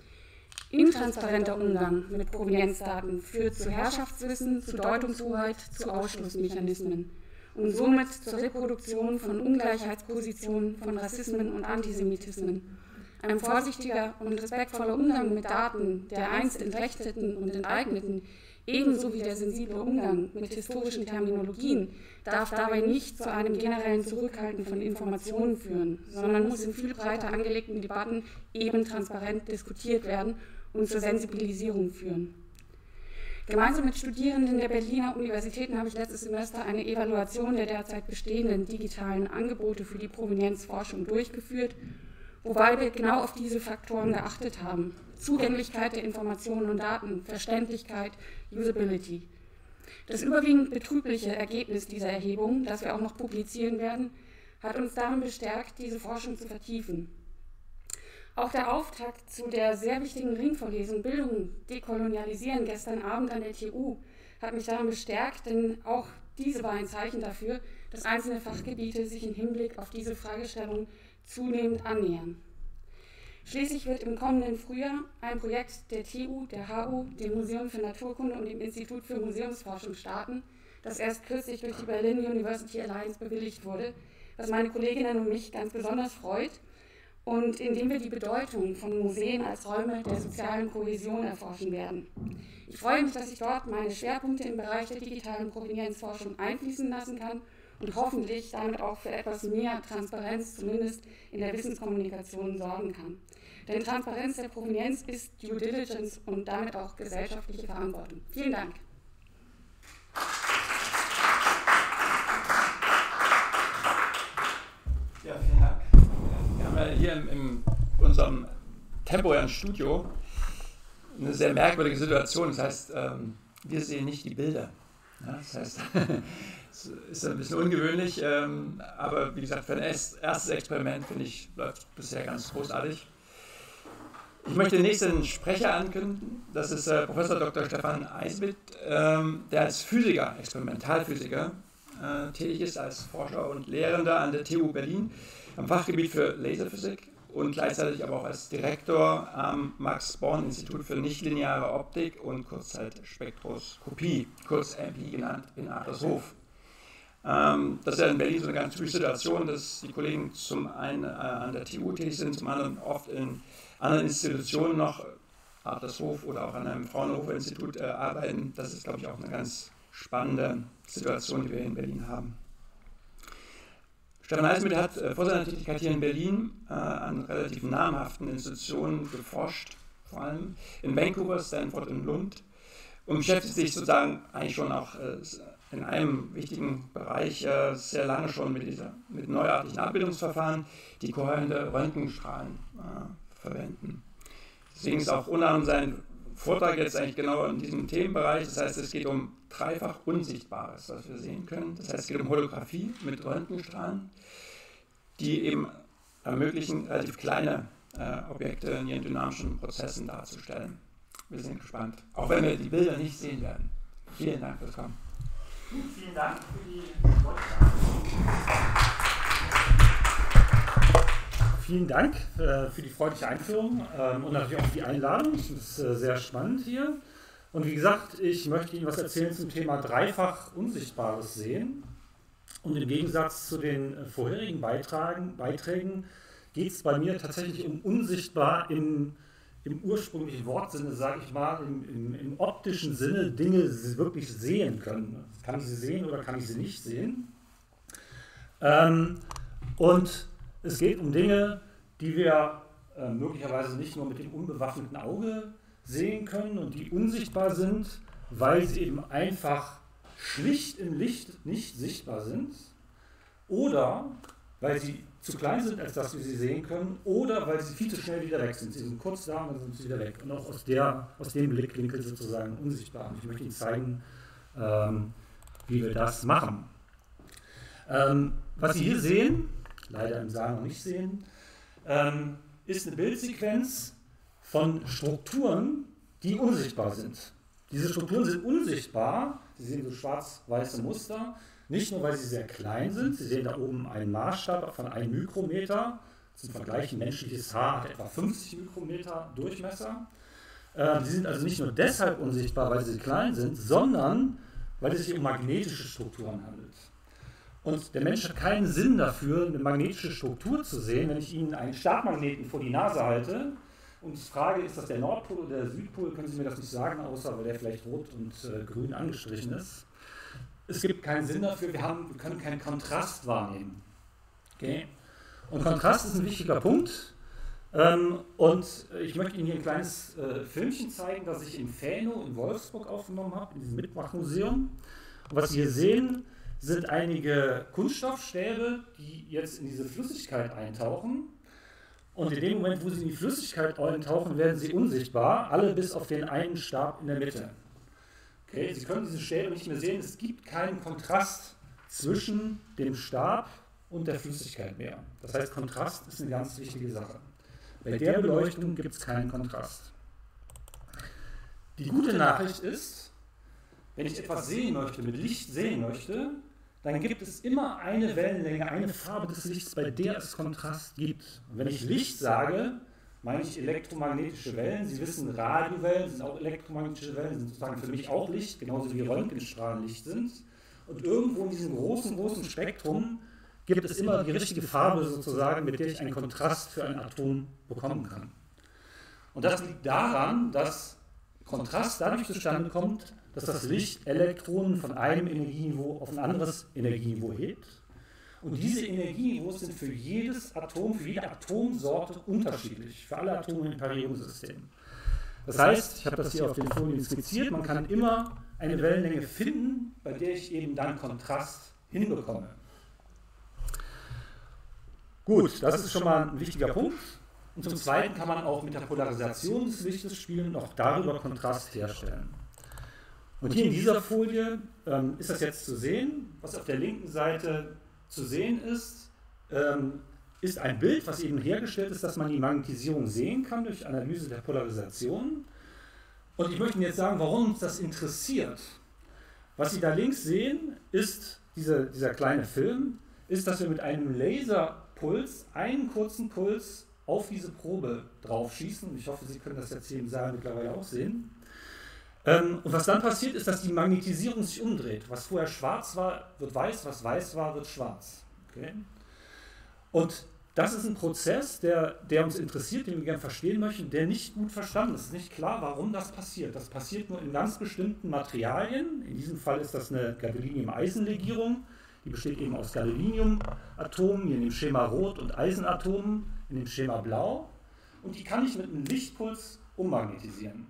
Intransparenter Umgang mit Provenienzdaten führt zu Herrschaftswissen, zu Deutungshoheit, zu Ausschlussmechanismen und somit zur Reproduktion von Ungleichheitspositionen, von Rassismen und Antisemitismen. Ein vorsichtiger und respektvoller Umgang mit Daten der einst Entrechteten und Enteigneten, ebenso wie der sensible Umgang mit historischen Terminologien, darf dabei nicht zu einem generellen Zurückhalten von Informationen führen, sondern muss in viel breiter angelegten Debatten eben transparent diskutiert werden und zur Sensibilisierung führen. Gemeinsam mit Studierenden der Berliner Universitäten habe ich letztes Semester eine Evaluation der derzeit bestehenden digitalen Angebote für die Provenienzforschung durchgeführt wobei wir genau auf diese Faktoren geachtet haben. Zugänglichkeit der Informationen und Daten, Verständlichkeit, Usability. Das überwiegend betrübliche Ergebnis dieser Erhebung, das wir auch noch publizieren werden, hat uns darin bestärkt, diese Forschung zu vertiefen. Auch der Auftakt zu der sehr wichtigen Ringvorlesung Bildung dekolonialisieren gestern Abend an der T U hat mich darin bestärkt, denn auch diese war ein Zeichen dafür, dass einzelne Fachgebiete sich im Hinblick auf diese Fragestellung zunehmend annähern. Schließlich wird im kommenden Frühjahr ein Projekt der T U, der H U, dem Museum für Naturkunde und dem Institut für Museumsforschung starten, das erst kürzlich durch die Berlin University Alliance bewilligt wurde, was meine Kolleginnen und mich ganz besonders freut und in dem wir die Bedeutung von Museen als Räume der sozialen Kohäsion erforschen werden. Ich freue mich, dass ich dort meine Schwerpunkte im Bereich der digitalen Provenienzforschung einfließen lassen kann und hoffentlich damit auch für etwas mehr Transparenz, zumindest in der Wissenskommunikation, sorgen kann. Denn Transparenz der Provenienz ist Due Diligence und damit auch gesellschaftliche Verantwortung. Vielen Dank. Ja, vielen Dank. Wir haben ja hier in, in unserem temporären Studio eine sehr merkwürdige Situation. Das heißt, ähm, wir sehen nicht die Bilder. Ja, das heißt, es ist ein bisschen ungewöhnlich, ähm, aber wie gesagt, für ein erstes Experiment finde ich, läuft bisher ganz großartig. Ich möchte den nächsten Sprecher ankündigen. Das ist äh, Professor Doktor Stefan Eisbitt, ähm, der als Physiker, Experimentalphysiker, äh, tätig ist, als Forscher und Lehrender an der T U Berlin am Fachgebiet für Laserphysik und gleichzeitig aber auch als Direktor am Max-Born-Institut für nichtlineare Optik und Kurzzeitspektroskopie, kurz M P genannt, in Adlershof. Ähm, das ist ja in Berlin so eine ganz typische Situation, dass die Kollegen zum einen äh, an der T U tätig sind, zum anderen oft in anderen Institutionen noch, Adlershof oder auch an einem Fraunhofer-Institut äh, arbeiten. Das ist, glaube ich, auch eine ganz spannende Situation, die wir in Berlin haben. Stefan Eisbitt hat äh, vor seiner Tätigkeit hier in Berlin äh, an relativ namhaften Institutionen geforscht, vor allem in Vancouver, Stanford und Lund, und beschäftigt sich sozusagen eigentlich schon auch äh, in einem wichtigen Bereich äh, sehr lange schon mit, dieser, mit neuartigen Abbildungsverfahren, die kohärente Röntgenstrahlen äh, verwenden. Deswegen ist auch unter anderem sein Vortrag jetzt eigentlich genau in diesem Themenbereich. Das heißt, es geht um dreifach Unsichtbares, was wir sehen können. Das heißt, es geht um Holographie mit Röntgenstrahlen, die eben ermöglichen, relativ kleine äh, Objekte in ihren dynamischen Prozessen darzustellen. Wir sind gespannt, auch wenn wir die Bilder nicht sehen werden. Vielen Dank fürs Kommen. Vielen Dank für die Vielen Dank äh, für die freundliche Einführung ähm, und natürlich auch für die Einladung. Das ist äh, sehr spannend hier. Und wie gesagt, ich möchte Ihnen was erzählen zum Thema dreifach Unsichtbares sehen. Und im Gegensatz zu den äh, vorherigen Beitragen, Beiträgen geht es bei mir tatsächlich um unsichtbar im, im ursprünglichen Wortsinne, sage ich mal, im, im, im optischen Sinne, Dinge wirklich sehen können. Kann ich sie sehen oder kann ich sie nicht sehen? Ähm, und es geht um Dinge, die wir äh, möglicherweise nicht nur mit dem unbewaffneten Auge sehen können und die unsichtbar sind, weil sie eben einfach schlicht im Licht nicht sichtbar sind oder weil sie zu klein sind, als dass wir sie sehen können, oder weil sie viel zu schnell wieder weg sind. Sie sind kurz da und dann sind sie wieder weg. Und auch aus, der, aus dem Blickwinkel sozusagen unsichtbar. Und ich möchte Ihnen zeigen, ähm, wie wir das machen. Ähm, was Sie hier sehen, leider im Saal noch nicht sehen, ähm, ist eine Bildsequenz von Strukturen, die unsichtbar sind. Diese Strukturen sind unsichtbar, Sie sehen so schwarz-weiße Muster, nicht nur, weil sie sehr klein sind, Sie sehen da oben einen Maßstab von einem Mikrometer, zum Vergleich, ein menschliches Haar hat etwa fünfzig Mikrometer Durchmesser. Äh, sie sind also nicht nur deshalb unsichtbar, weil sie klein sind, sondern weil es sich um magnetische Strukturen handelt. Und der Mensch hat keinen Sinn dafür, eine magnetische Struktur zu sehen, wenn ich Ihnen einen Stabmagneten vor die Nase halte und ich frage, ist das der Nordpol oder der Südpol, können Sie mir das nicht sagen, außer weil der vielleicht rot und äh, grün angestrichen ist. Es gibt keinen Sinn dafür, wir, haben, wir können keinen Kontrast wahrnehmen. Okay? Und Kontrast ist ein wichtiger Punkt. Ähm, und ich möchte Ihnen hier ein kleines äh, Filmchen zeigen, das ich in Fähno in Wolfsburg aufgenommen habe, in diesem Mitmachmuseum. Und was Sie hier sehen, sind einige Kunststoffstäbe, die jetzt in diese Flüssigkeit eintauchen. Und in dem Moment, wo sie in die Flüssigkeit eintauchen, werden sie unsichtbar, alle bis auf den einen Stab in der Mitte. Okay, Sie können diese Stäbe nicht mehr sehen, es gibt keinen Kontrast zwischen dem Stab und der Flüssigkeit mehr. Das heißt, Kontrast ist eine ganz wichtige Sache. Bei der Beleuchtung gibt es keinen Kontrast. Die gute Nachricht ist, wenn ich etwas sehen möchte, mit Licht sehen möchte, dann gibt es immer eine Wellenlänge, eine Farbe des Lichts, bei der es Kontrast gibt. Und wenn ich Licht sage, meine ich elektromagnetische Wellen. Sie wissen, Radiowellen sind auch elektromagnetische Wellen, sind sozusagen für mich auch Licht, genauso wie Röntgenstrahlen Licht sind. Und irgendwo in diesem großen, großen Spektrum gibt es immer die richtige Farbe sozusagen, mit der ich einen Kontrast für ein Atom bekommen kann. Und das liegt daran, dass Kontrast dadurch zustande kommt, dass das Licht Elektronen von einem Energieniveau auf ein anderes Energieniveau hebt. Und diese Energieniveaus sind für jedes Atom, für jede Atomsorte unterschiedlich, für alle Atome im Periodensystem. Das heißt, ich habe das hier auf den Folien skizziert, man kann immer eine Wellenlänge finden, bei der ich eben dann Kontrast hinbekomme. Gut, das ist schon mal ein wichtiger Punkt. Und zum Zweiten kann man auch mit der Polarisation des Lichtes spielen und auch darüber Kontrast herstellen. Und hier in dieser Folie ähm, ist das jetzt zu sehen. Was auf der linken Seite zu sehen ist, ähm, ist ein Bild, was eben hergestellt ist, dass man die Magnetisierung sehen kann durch Analyse der Polarisation. Und ich möchte Ihnen jetzt sagen, warum uns das interessiert. Was Sie da links sehen, ist diese, dieser kleine Film, ist, dass wir mit einem Laserpuls einen kurzen Puls auf diese Probe drauf schießen. Ich hoffe, Sie können das jetzt hier im Saal mittlerweile auch sehen. Ähm, und was dann passiert, ist, dass die Magnetisierung sich umdreht. Was vorher schwarz war, wird weiß, was weiß war, wird schwarz. Okay? Und das ist ein Prozess, der, der uns interessiert, den wir gerne verstehen möchten, der nicht gut verstanden ist. Es ist nicht klar, warum das passiert. Das passiert nur in ganz bestimmten Materialien. In diesem Fall ist das eine Gadolinium-Eisen-Legierung. Die besteht eben aus Gadolinium-Atomen, hier in dem Schema Rot, und Eisenatomen in dem Schema Blau. Und die kann ich mit einem Lichtpuls ummagnetisieren.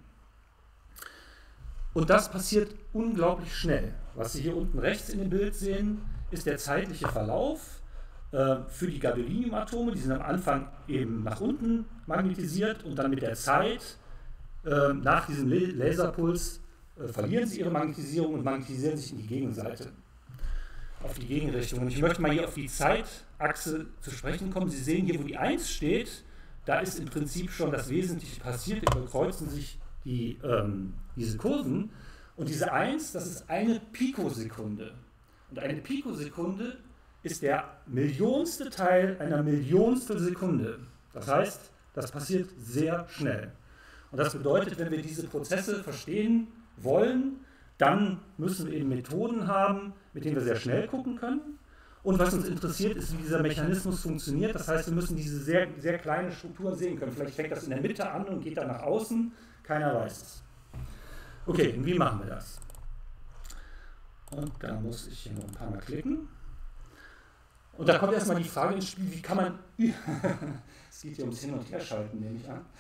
Und das passiert unglaublich schnell. Was Sie hier unten rechts in dem Bild sehen, ist der zeitliche Verlauf äh, für die Gadoliniumatome. Die sind am Anfang eben nach unten magnetisiert und dann mit der Zeit, äh, nach diesem Laserpuls, äh, verlieren sie ihre Magnetisierung und magnetisieren sich in die Gegenseite, auf die Gegenrichtung. Und ich möchte mal hier auf die Zeitachse zu sprechen kommen. Sie sehen hier, wo die eins steht, da ist im Prinzip schon das Wesentliche passiert. Da überkreuzen sich die, ähm, diese Kurven. Und diese eins, das ist eine Pikosekunde. Und eine Pikosekunde ist der millionste Teil einer Millionstel Sekunde. Das heißt, das passiert sehr schnell. Und das bedeutet, wenn wir diese Prozesse verstehen wollen, dann müssen wir eben Methoden haben, mit denen wir sehr schnell gucken können. Und was uns interessiert, ist, wie dieser Mechanismus funktioniert. Das heißt, wir müssen diese sehr, sehr kleine Struktur sehen können. Vielleicht fängt das in der Mitte an und geht dann nach außen. Keiner weiß es. Okay, und wie machen wir das? Und dann muss ich hier noch ein paar Mal klicken. Und da kommt erstmal die Frage ins Spiel, wie kann man... Es geht hier ums Hin- und Herschalten, nehme ich an.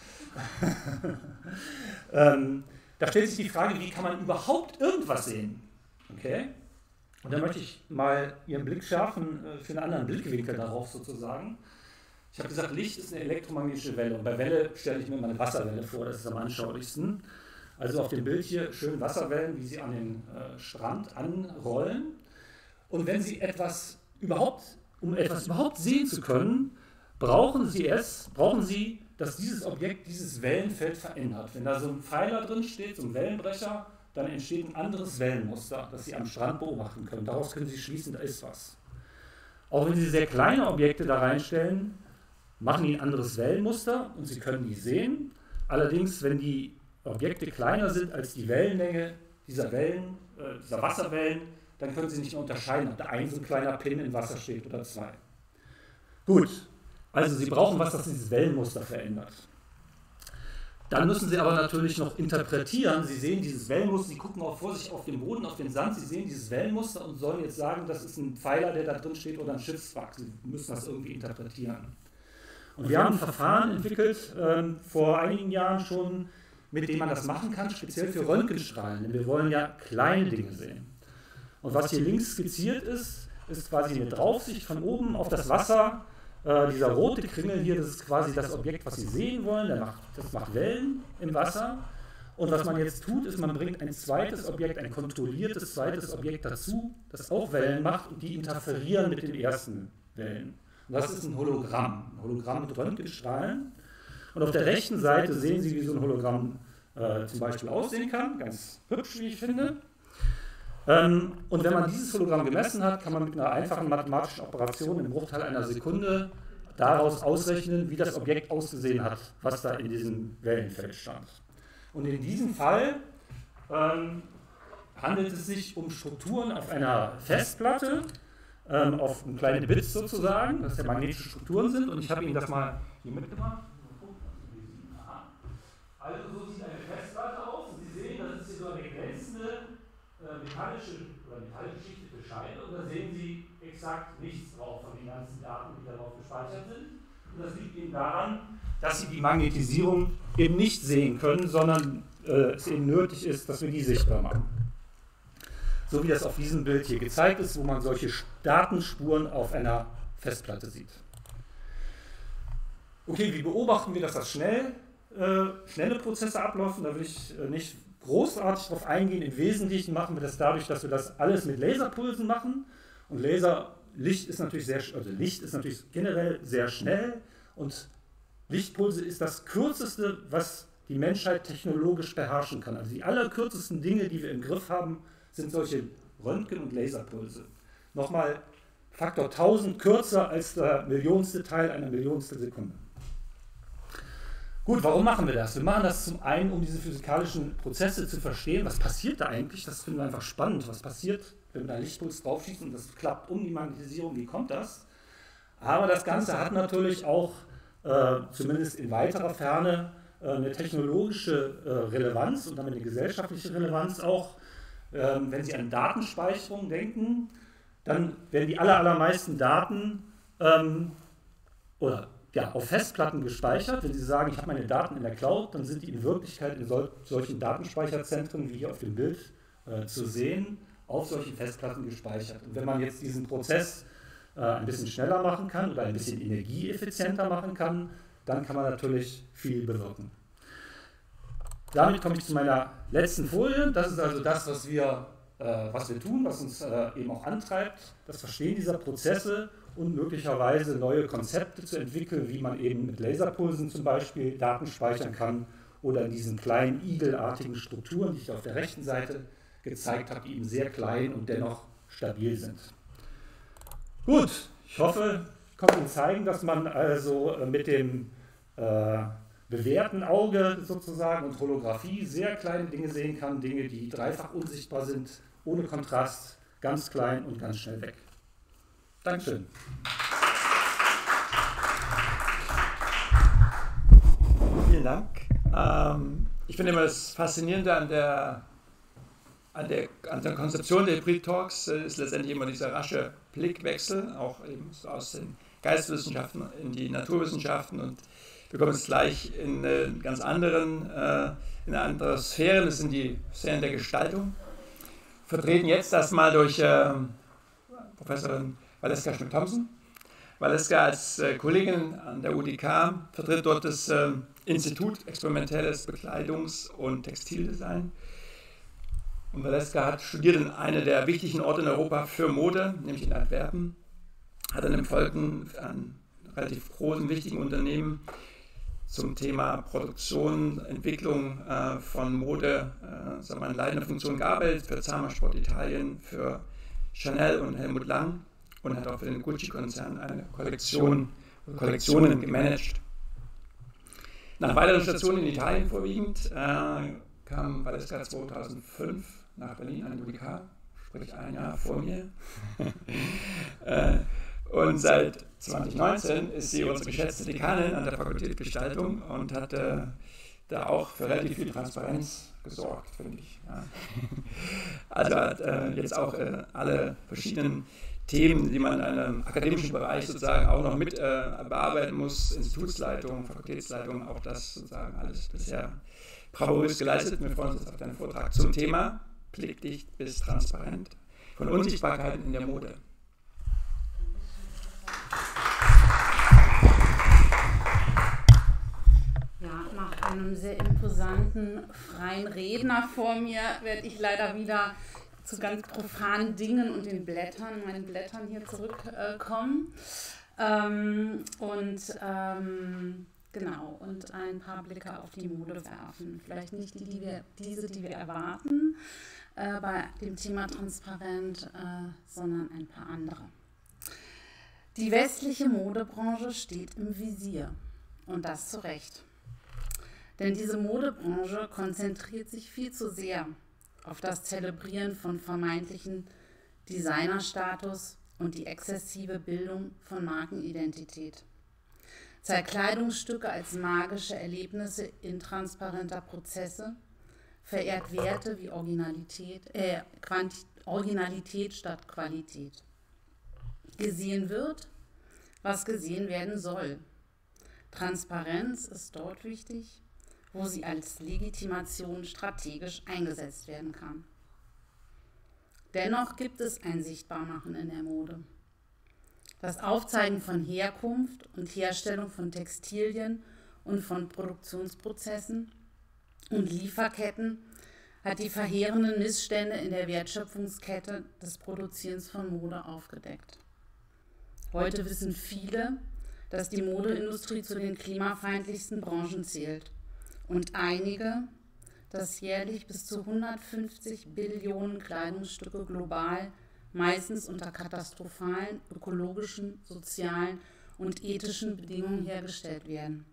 ähm, da stellt sich die Frage, wie kann man überhaupt irgendwas sehen? Okay? Und da möchte ich mal Ihren Blick schärfen äh, für einen anderen Blickwinkel darauf sozusagen. Ich habe gesagt, Licht ist eine elektromagnetische Welle. Und bei Welle stelle ich mir mal eine Wasserwelle vor, das ist am anschaulichsten. Also auf dem Bild hier schön Wasserwellen, wie sie an den äh, Strand anrollen. Und wenn Sie etwas überhaupt, um etwas überhaupt sehen zu können, brauchen Sie es, brauchen Sie, dass dieses Objekt dieses Wellenfeld verändert. Wenn da so ein Pfeiler drin steht, so ein Wellenbrecher, dann entsteht ein anderes Wellenmuster, das Sie am Strand beobachten können. Daraus können Sie schließen, da ist was. Auch wenn Sie sehr kleine Objekte da reinstellen, machen die ein anderes Wellenmuster und Sie können die sehen. Allerdings, wenn die Objekte kleiner sind als die Wellenlänge dieser Wellen, äh, dieser Wasserwellen, dann können Sie nicht mehr unterscheiden, ob da ein so ein kleiner Pin im Wasser steht oder zwei. Gut, also Sie brauchen was, das dieses Wellenmuster verändert. Dann müssen Sie aber natürlich noch interpretieren. Sie sehen dieses Wellenmuster, Sie gucken auch vor sich auf den Boden, auf den Sand, Sie sehen dieses Wellenmuster und sollen jetzt sagen, das ist ein Pfeiler, der da drin steht oder ein Schiffswrack. Sie müssen das irgendwie interpretieren. Und wir haben ein Verfahren entwickelt, äh, vor einigen Jahren schon, mit dem man das machen kann, speziell für Röntgenstrahlen. Denn wir wollen ja kleine Dinge sehen. Und was hier links skizziert ist, ist quasi eine Draufsicht von oben auf das Wasser Äh, dieser rote Kringel hier, das ist quasi das Objekt, was Sie sehen wollen. Der macht, das macht Wellen im Wasser. Und was man jetzt tut, ist, man bringt ein zweites Objekt, ein kontrolliertes zweites Objekt dazu, das auch Wellen macht und die interferieren mit den ersten Wellen. Und das ist ein Hologramm, ein Hologramm mit Röntgenstrahlen. Und auf der rechten Seite sehen Sie, wie so ein Hologramm äh, zum Beispiel aussehen kann, ganz hübsch, wie ich finde. Ähm, und wenn man dieses Hologramm gemessen hat, kann man mit einer einfachen mathematischen Operation im Bruchteil einer Sekunde daraus ausrechnen, wie das Objekt ausgesehen hat, was da in diesem Wellenfeld stand. Und in diesem Fall ähm, handelt es sich um Strukturen auf einer Festplatte, ähm, auf kleine Bits sozusagen, dass ja magnetische Strukturen sind. Und ich habe Ihnen das mal hier mitgebracht. Also so sieht eine Festplatte aus. Und Sie sehen, das ist hier so eine glänzende äh, metallische oder metallbeschichtete Scheibe. Und da sehen Sie exakt nichts drauf von den ganzen Daten, die darauf gespeichert sind. Und das liegt eben daran, dass Sie die Magnetisierung eben nicht sehen können, sondern äh, es eben nötig ist, dass wir die sichtbar machen. So wie das auf diesem Bild hier gezeigt ist, wo man solche Datenspuren auf einer Festplatte sieht. Okay, wie beobachten wir, dass das schnell, äh, schnelle Prozesse ablaufen? Da will ich äh, nicht großartig darauf eingehen. Im Wesentlichen machen wir das dadurch, dass wir das alles mit Laserpulsen machen. Und Laserlicht ist natürlich sehr, also Licht ist natürlich generell sehr schnell und Lichtpulse ist das Kürzeste, was die Menschheit technologisch beherrschen kann. Also die allerkürzesten Dinge, die wir im Griff haben, sind solche Röntgen- und Laserpulse. Nochmal Faktor tausend kürzer als der millionste Teil einer Millionstel Sekunde. Gut, warum machen wir das? Wir machen das zum einen, um diese physikalischen Prozesse zu verstehen. Was passiert da eigentlich? Das finden wir einfach spannend. Was passiert, wenn wir da einen Lichtpuls draufschießen und das klappt um die Magnetisierung? Wie kommt das? Aber das Ganze hat natürlich auch Äh, zumindest in weiterer Ferne äh, eine technologische äh, Relevanz und damit eine gesellschaftliche Relevanz auch. Ähm, wenn Sie an Datenspeicherung denken, dann werden die aller, allermeisten Daten ähm, oder, ja, auf Festplatten gespeichert. Wenn Sie sagen, ich habe meine Daten in der Cloud, dann sind die in Wirklichkeit in sol solchen Datenspeicherzentren, wie hier auf dem Bild äh, zu sehen, auf solchen Festplatten gespeichert. Und wenn man jetzt diesen Prozess ein bisschen schneller machen kann oder ein bisschen energieeffizienter machen kann, dann kann man natürlich viel bewirken. Damit komme ich zu meiner letzten Folie. Das ist also das, was wir, äh, was wir tun, was uns äh, eben auch antreibt, das Verstehen dieser Prozesse und möglicherweise neue Konzepte zu entwickeln, wie man eben mit Laserpulsen zum Beispiel Daten speichern kann oder in diesen kleinen igelartigen Strukturen, die ich auf der rechten Seite gezeigt habe, die eben sehr klein und dennoch stabil sind. Gut, ich hoffe, ich konnte Ihnen zeigen, dass man also mit dem äh, bewährten Auge sozusagen und Holographie sehr kleine Dinge sehen kann, Dinge, die dreifach unsichtbar sind, ohne Kontrast, ganz klein und ganz schnell weg. Dankeschön. Vielen Dank. Ähm, ich finde immer das Faszinierende an der An der, an der Konzeption der Hybrid-Talks ist letztendlich immer dieser rasche Blickwechsel, auch eben so aus den Geisteswissenschaften in die Naturwissenschaften, und wir kommen jetzt gleich in äh, ganz anderen, äh, in andere Sphären, das sind die Sphären der Gestaltung. Vertreten jetzt erstmal durch äh, Professorin Valeska Schmidt-Thomsen. Valeska als äh, Kollegin an der U D K vertritt dort das äh, Institut Experimentelles Bekleidungs- und Textildesign. Und Valeska hat studiert in einem der wichtigen Orte in Europa für Mode, nämlich in Antwerpen. Hat dann im Folgenden an relativ großen, wichtigen Unternehmen zum Thema Produktion, Entwicklung äh, von Mode, äh, sagen wir mal, in leitender Funktion gearbeitet, für Zama Sport Italien, für Chanel und Helmut Lang, und hat auch für den Gucci-Konzern eine Kollektion, Kollektionen gemanagt. Nach weiteren Stationen in Italien vorwiegend äh, kam Valeska zweitausendfünf nach Berlin an die U D K, sprich ein Jahr vor mir. Und seit zweitausendneunzehn ist sie unsere geschätzte Dekanin an der Fakultät Gestaltung und hat äh, da auch für relativ viel Transparenz gesorgt, finde ich. Ja. Also hat äh, jetzt auch äh, alle verschiedenen Themen, die man in einem akademischen Bereich sozusagen auch noch mit äh, bearbeiten muss, Institutsleitung, Fakultätsleitung, auch das sozusagen alles bisher bravourös geleistet. Wir freuen uns jetzt auf deinen Vortrag zum Thema blickdicht bis transparent von Unsichtbarkeiten in der Mode. nach einem sehr imposanten freien Redner vor mir werde ich leider wieder zu ganz profanen Dingen und den Blättern, meinen Blättern hier zurückkommen. Ähm, und ähm, genau, und ein paar Blicke auf die Mode werfen. Vielleicht nicht die, die wir, diese, die wir erwarten äh, bei dem Thema Transparent, äh, sondern ein paar andere. Die westliche Modebranche steht im Visier. Und das zu Recht. Denn diese Modebranche konzentriert sich viel zu sehr auf das Zelebrieren von vermeintlichen Designerstatus und die exzessive Bildung von Markenidentität. Zeigt Kleidungsstücke als magische Erlebnisse intransparenter Prozesse, verehrt Werte wie Originalität, äh, Quanti- Originalität statt Qualität. Gesehen wird, was gesehen werden soll. Transparenz ist dort wichtig, wo sie als Legitimation strategisch eingesetzt werden kann. Dennoch gibt es ein Sichtbarmachen in der Mode. Das Aufzeigen von Herkunft und Herstellung von Textilien und von Produktionsprozessen und Lieferketten hat die verheerenden Missstände in der Wertschöpfungskette des Produzierens von Mode aufgedeckt. Heute wissen viele, dass die Modeindustrie zu den klimafeindlichsten Branchen zählt und einige, dass jährlich bis zu hundertfünfzig Billionen Kleidungsstücke global meistens unter katastrophalen ökologischen, sozialen und ethischen Bedingungen hergestellt werden.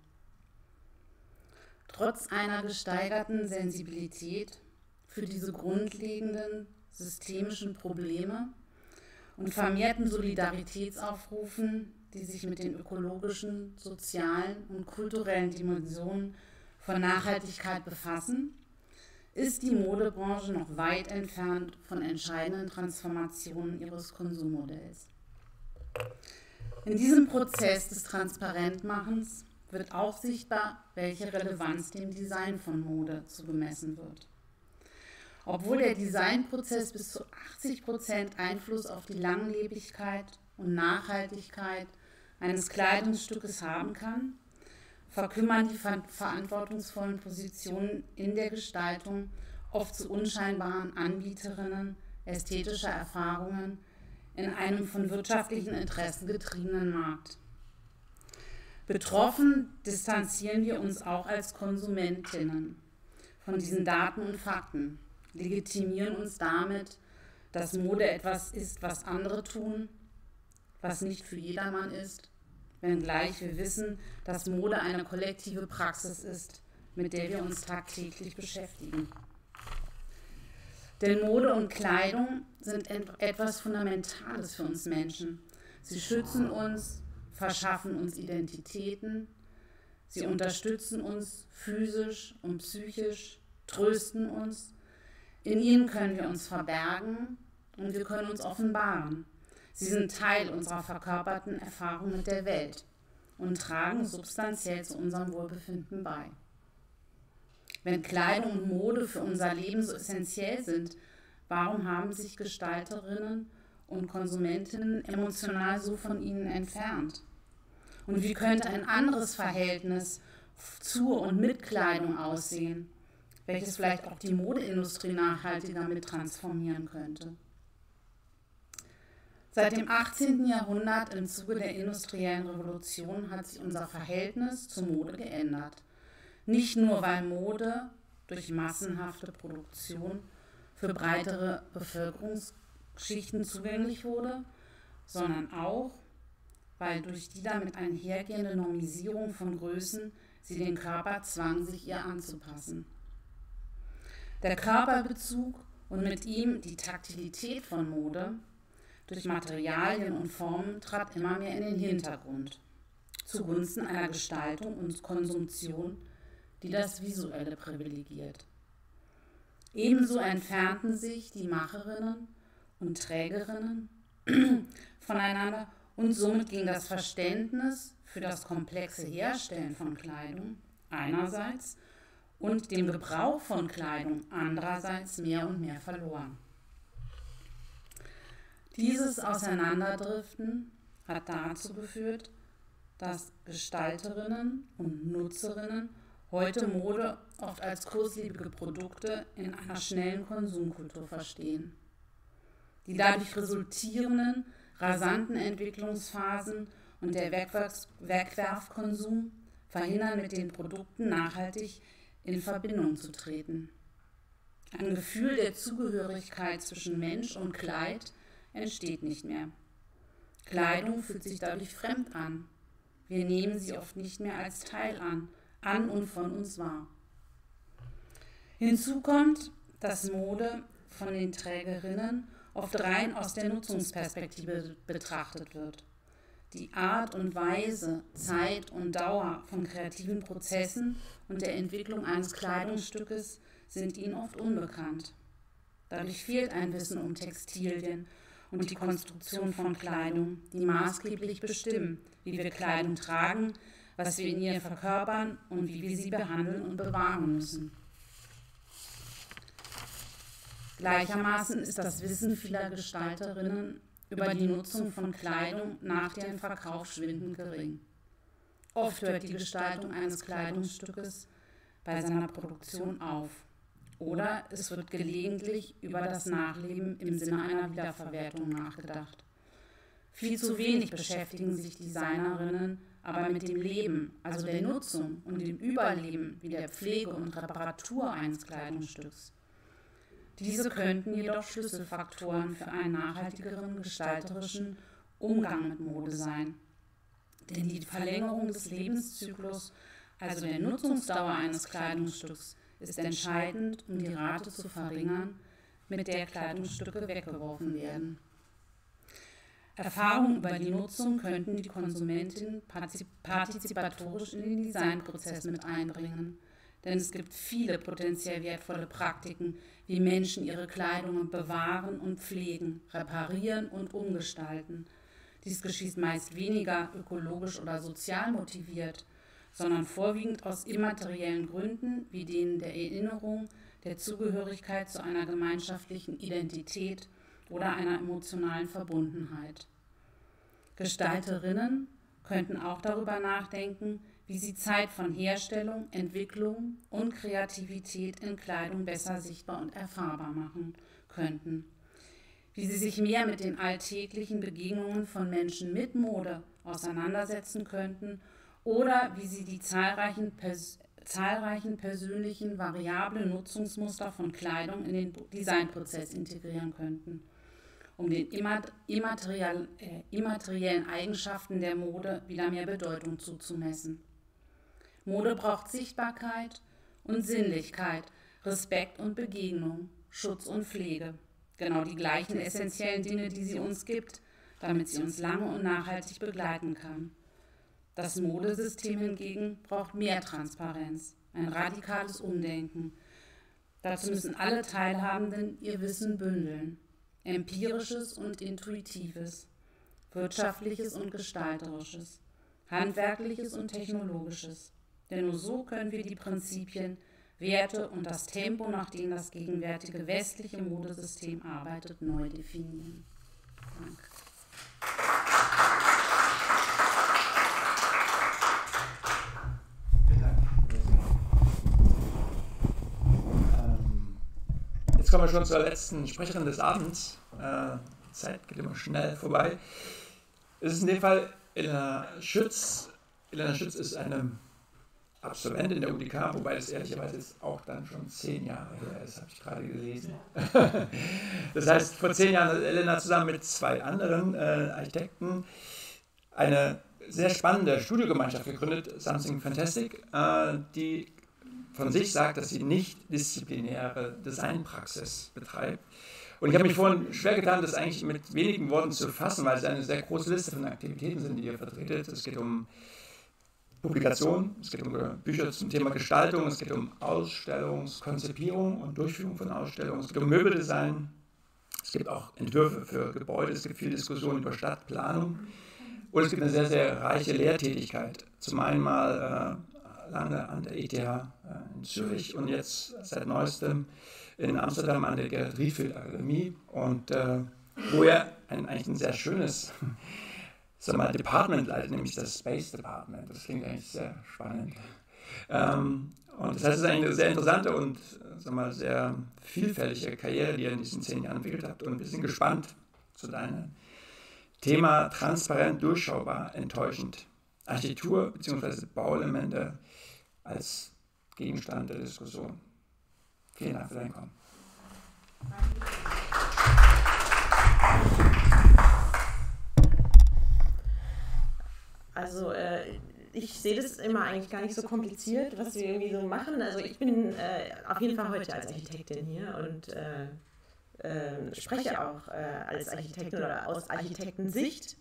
Trotz einer gesteigerten Sensibilität für diese grundlegenden systemischen Probleme und vermehrten Solidaritätsaufrufen, die sich mit den ökologischen, sozialen und kulturellen Dimensionen von Nachhaltigkeit befassen, ist die Modebranche noch weit entfernt von entscheidenden Transformationen ihres Konsummodells. In diesem Prozess des Transparentmachens wird auch sichtbar, welche Relevanz dem Design von Mode zugemessen wird. Obwohl der Designprozess bis zu achtzig Prozent Einfluss auf die Langlebigkeit und Nachhaltigkeit eines Kleidungsstückes haben kann, verkümmern die ver- verantwortungsvollen Positionen in der Gestaltung oft zu unscheinbaren Anbieterinnen ästhetischer Erfahrungen in einem von wirtschaftlichen Interessen getriebenen Markt. Betroffen distanzieren wir uns auch als Konsumentinnen von diesen Daten und Fakten, legitimieren uns damit, dass Mode etwas ist, was andere tun, was nicht für jedermann ist, wenngleich wir wissen, dass Mode eine kollektive Praxis ist, mit der wir uns tagtäglich beschäftigen. Denn Mode und Kleidung sind etwas Fundamentales für uns Menschen. Sie schützen uns, verschaffen uns Identitäten, sie unterstützen uns physisch und psychisch, trösten uns. In ihnen können wir uns verbergen und wir können uns offenbaren. Sie sind Teil unserer verkörperten Erfahrung mit der Welt und tragen substanziell zu unserem Wohlbefinden bei. Wenn Kleidung und Mode für unser Leben so essentiell sind, warum haben sich Gestalterinnen und Konsumentinnen emotional so von ihnen entfernt? Und wie könnte ein anderes Verhältnis zur und mit Kleidung aussehen, welches vielleicht auch die Modeindustrie nachhaltiger mit transformieren könnte? Seit dem achtzehnten Jahrhundert im Zuge der industriellen Revolution hat sich unser Verhältnis zur Mode geändert. Nicht nur, weil Mode durch massenhafte Produktion für breitere Bevölkerungsschichten zugänglich wurde, sondern auch, weil durch die damit einhergehende Normisierung von Größen sie den Körper zwang, sich ihr anzupassen. Der Körperbezug und mit ihm die Taktilität von Mode durch Materialien und Formen trat immer mehr in den Hintergrund, zugunsten einer Gestaltung und Konsumtion, die das Visuelle privilegiert. Ebenso entfernten sich die Macherinnen und Trägerinnen voneinander und somit ging das Verständnis für das komplexe Herstellen von Kleidung einerseits und dem Gebrauch von Kleidung andererseits mehr und mehr verloren. Dieses Auseinanderdriften hat dazu geführt, dass Gestalterinnen und Nutzerinnen heute Mode oft als kurzlebige Produkte in einer schnellen Konsumkultur verstehen. Die dadurch resultierenden, rasanten Entwicklungsphasen und der Wegwerfkonsum verhindern mit den Produkten nachhaltig in Verbindung zu treten. Ein Gefühl der Zugehörigkeit zwischen Mensch und Kleid entsteht nicht mehr. Kleidung fühlt sich dadurch fremd an. Wir nehmen sie oft nicht mehr als Teil an, an und von uns wahr. Hinzu kommt, dass Mode von den Trägerinnen oft rein aus der Nutzungsperspektive betrachtet wird. Die Art und Weise, Zeit und Dauer von kreativen Prozessen und der Entwicklung eines Kleidungsstückes sind ihnen oft unbekannt. Dadurch fehlt ein Wissen um Textilien und die Konstruktion von Kleidung, die maßgeblich bestimmen, wie wir Kleidung tragen, was wir in ihr verkörpern und wie wir sie behandeln und bewahren müssen. Gleichermaßen ist das Wissen vieler Gestalterinnen über die Nutzung von Kleidung nach deren Verkauf schwindend gering. Oft hört die Gestaltung eines Kleidungsstückes bei seiner Produktion auf. Oder es wird gelegentlich über das Nachleben im Sinne einer Wiederverwertung nachgedacht. Viel zu wenig beschäftigen sich Designerinnen aber mit dem Leben, also der Nutzung und dem Überleben wie der Pflege und Reparatur eines Kleidungsstücks. Diese könnten jedoch Schlüsselfaktoren für einen nachhaltigeren gestalterischen Umgang mit Mode sein. Denn die Verlängerung des Lebenszyklus, also der Nutzungsdauer eines Kleidungsstücks, ist entscheidend, um die Rate zu verringern, mit der Kleidungsstücke weggeworfen werden. Erfahrungen über die Nutzung könnten die Konsumentin partizipatorisch in den Designprozess mit einbringen. Denn es gibt viele potenziell wertvolle Praktiken, wie Menschen ihre Kleidung bewahren und pflegen, reparieren und umgestalten. Dies geschieht meist weniger ökologisch oder sozial motiviert, sondern vorwiegend aus immateriellen Gründen wie denen der Erinnerung, der Zugehörigkeit zu einer gemeinschaftlichen Identität oder einer emotionalen Verbundenheit. Gestalterinnen könnten auch darüber nachdenken, wie sie Zeit von Herstellung, Entwicklung und Kreativität in Kleidung besser sichtbar und erfahrbar machen könnten. Wie sie sich mehr mit den alltäglichen Begegnungen von Menschen mit Mode auseinandersetzen könnten oder wie sie die zahlreichen, pers- zahlreichen persönlichen variablen Nutzungsmuster von Kleidung in den Designprozess integrieren könnten, um den immateriell, äh, immateriellen Eigenschaften der Mode wieder mehr Bedeutung zuzumessen. Mode braucht Sichtbarkeit und Sinnlichkeit, Respekt und Begegnung, Schutz und Pflege. Genau die gleichen essentiellen Dinge, die sie uns gibt, damit sie uns lange und nachhaltig begleiten kann. Das Modesystem hingegen braucht mehr Transparenz, ein radikales Umdenken. Dazu müssen alle Teilhabenden ihr Wissen bündeln. Empirisches und Intuitives, Wirtschaftliches und Gestalterisches, Handwerkliches und Technologisches. Denn nur so können wir die Prinzipien, Werte und das Tempo, nach dem das gegenwärtige westliche Modesystem arbeitet, neu definieren. Danke. Jetzt kommen wir schon zur letzten Sprecherin des Abends. Äh, die Zeit geht immer schnell vorbei. Es ist in dem Fall Elena Schütz. Elena Schütz ist eine Absolventin der U D K, wobei das ehrlicherweise jetzt auch dann schon zehn Jahre her ist, habe ich gerade gelesen. Das heißt, vor zehn Jahren hat Elena zusammen mit zwei anderen äh, Architekten eine sehr spannende Studiogemeinschaft gegründet, Something Fantastic, äh, die von sich sagt, dass sie nicht disziplinäre Designpraxis betreibt. Und ich habe mich vorhin schwer getan, das eigentlich mit wenigen Worten zu fassen, weil es eine sehr große Liste von Aktivitäten sind, die ihr vertretet. Es geht um Publikation, es geht um Bücher zum Thema Gestaltung, es geht um Ausstellungskonzipierung und Durchführung von Ausstellungen, es geht um Möbeldesign, es gibt auch Entwürfe für Gebäude, es gibt viel Diskussion über Stadtplanung und es gibt eine sehr, sehr reiche Lehrtätigkeit. Zum einen mal äh, lange an der E T H äh, in Zürich und jetzt seit neuestem in Amsterdam an der Gerrit Rietveld Akademie und äh, wo er ein, eigentlich ein sehr schönes sag mal, Department leitet, nämlich das Space Department. Das klingt eigentlich sehr spannend. Ähm, und das heißt, es ist eine sehr interessante und sag mal, sehr vielfältige Karriere, die ihr in diesen zehn Jahren entwickelt habt. Und wir sind gespannt zu deinem Thema transparent, durchschaubar, enttäuschend. Architektur bzw. Bauelemente als Gegenstand der Diskussion. Vielen Dank für dein Kommen. Also äh, ich sehe das immer eigentlich gar nicht so kompliziert, was wir irgendwie so machen. Also ich bin äh, auf jeden Fall heute als Architektin hier und äh, äh, spreche auch äh, als Architektin oder aus Architektensicht.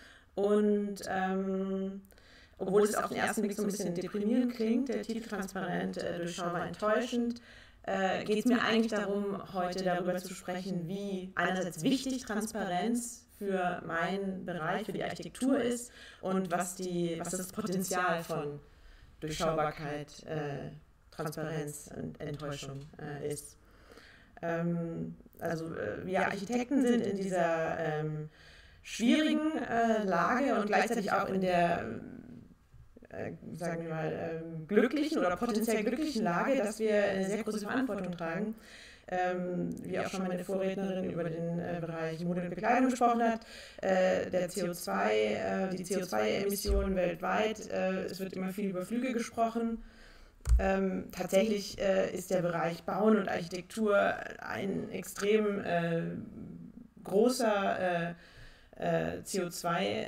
Und ähm, obwohl es auf den ersten Blick so ein bisschen deprimierend klingt, der Titel transparent, äh, durchschaubar, enttäuschend, äh, geht es mir eigentlich darum, heute darüber zu sprechen, wie einerseits wichtig Transparenz für meinen Bereich, für die Architektur ist und was, die, was das Potenzial von Durchschaubarkeit, äh, Transparenz und Enttäuschung äh, ist. Ähm, also äh, wir Architekten sind in dieser ähm, schwierigen äh, Lage und gleichzeitig auch in der, äh, sagen wir mal, äh, glücklichen oder potenziell glücklichen Lage, dass wir eine sehr große Verantwortung tragen. Ähm, wie auch schon meine Vorrednerin über den äh, Bereich Mode und Bekleidung gesprochen hat, äh, der C O zwei, äh, die C O zwei Emissionen weltweit, äh, es wird immer viel über Flüge gesprochen. Ähm, tatsächlich äh, ist der Bereich Bauen und Architektur ein extrem äh, großer äh, äh, C O zwei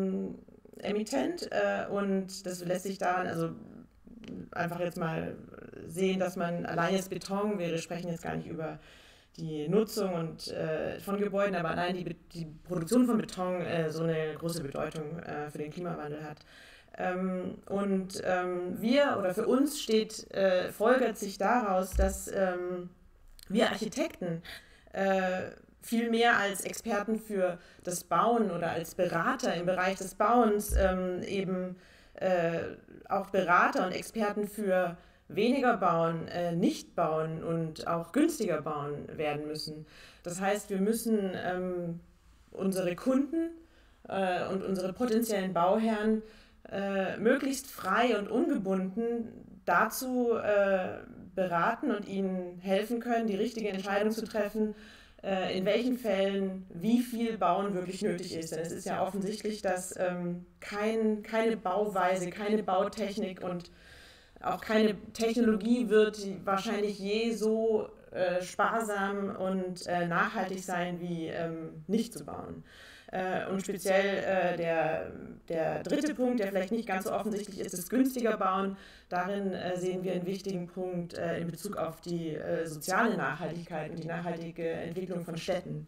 Emittent äh, und das lässt sich daran, also einfach jetzt mal sehen, dass man allein jetzt Beton, wir sprechen jetzt gar nicht über die Nutzung und, äh, von Gebäuden, aber allein die, die Produktion von Beton äh, so eine große Bedeutung äh, für den Klimawandel hat. Ähm, und ähm, wir oder für uns steht, äh, folgert sich daraus, dass ähm, wir Architekten äh, viel mehr als Experten für das Bauen oder als Berater im Bereich des Bauens ähm, eben äh, auch Berater und Experten für weniger bauen, äh, nicht bauen und auch günstiger bauen werden müssen. Das heißt, wir müssen ähm, unsere Kunden äh, und unsere potenziellen Bauherren äh, möglichst frei und ungebunden dazu äh, beraten und ihnen helfen können, die richtige Entscheidung zu treffen, äh, in welchen Fällen wie viel Bauen wirklich nötig ist. Denn es ist ja offensichtlich, dass ähm, kein, keine Bauweise, keine Bautechnik und auch keine Technologie wird wahrscheinlich je so äh, sparsam und äh, nachhaltig sein, wie ähm, nicht zu bauen. Äh, und speziell äh, der, der dritte Punkt, der vielleicht nicht ganz so offensichtlich ist, das günstiger Bauen. Darin äh, sehen wir einen wichtigen Punkt äh, in Bezug auf die äh, soziale Nachhaltigkeit und die nachhaltige Entwicklung von Städten.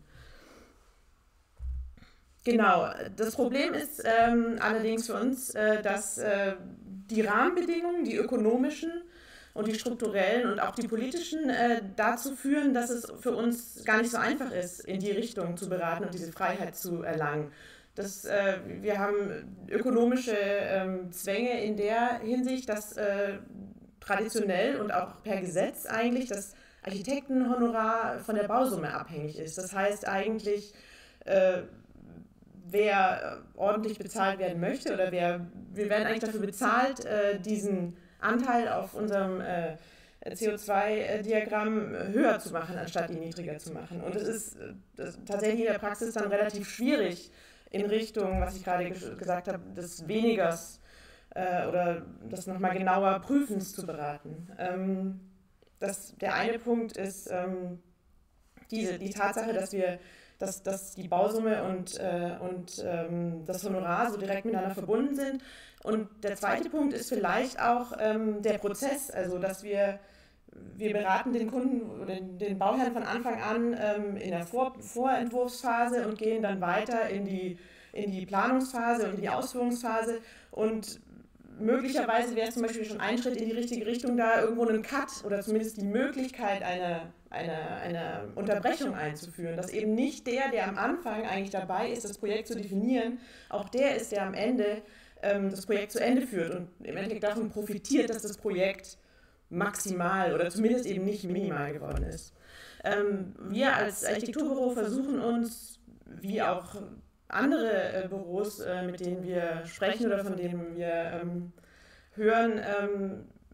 Genau, das Problem ist ähm, allerdings für uns, äh, dass äh, die Rahmenbedingungen, die ökonomischen und die strukturellen und auch die politischen äh, dazu führen, dass es für uns gar nicht so einfach ist, in die Richtung zu beraten und diese Freiheit zu erlangen. Das, äh, wir haben ökonomische äh, Zwänge in der Hinsicht, dass äh, traditionell und auch per Gesetz eigentlich das Architektenhonorar von der Bausumme abhängig ist. Das heißt eigentlich, äh, wer ordentlich bezahlt werden möchte oder wer, wir werden eigentlich dafür bezahlt, äh, diesen Anteil auf unserem äh, C O zwei Diagramm höher zu machen, anstatt ihn niedriger zu machen. Und es ist das tatsächlich in der Praxis dann relativ schwierig in Richtung, was ich gerade gesagt habe, des Wenigers äh, oder des nochmal genauer Prüfens zu beraten. Ähm, das, der eine Punkt ist ähm, diese, die Tatsache, dass wir Dass, dass die Bausumme und, äh, und ähm, das Honorar so direkt miteinander verbunden sind. Und der zweite Punkt ist vielleicht auch ähm, der Prozess, also dass wir, wir beraten den Kunden oder den, den Bauherrn von Anfang an ähm, in der Vor Vorentwurfsphase und gehen dann weiter in die, in die Planungsphase und in die Ausführungsphase. Und möglicherweise wäre es zum Beispiel schon ein Schritt in die richtige Richtung, da irgendwo einen Cut oder zumindest die Möglichkeit einer Eine, eine Unterbrechung einzuführen, dass eben nicht der, der am Anfang eigentlich dabei ist, das Projekt zu definieren, auch der ist, der am Ende ähm, das Projekt zu Ende führt und im Endeffekt davon profitiert, dass das Projekt maximal oder zumindest eben nicht minimal geworden ist. Ähm, wir als Architekturbüro versuchen uns, wie auch andere äh, Büros, äh, mit denen wir sprechen oder von denen wir ähm, hören, ähm,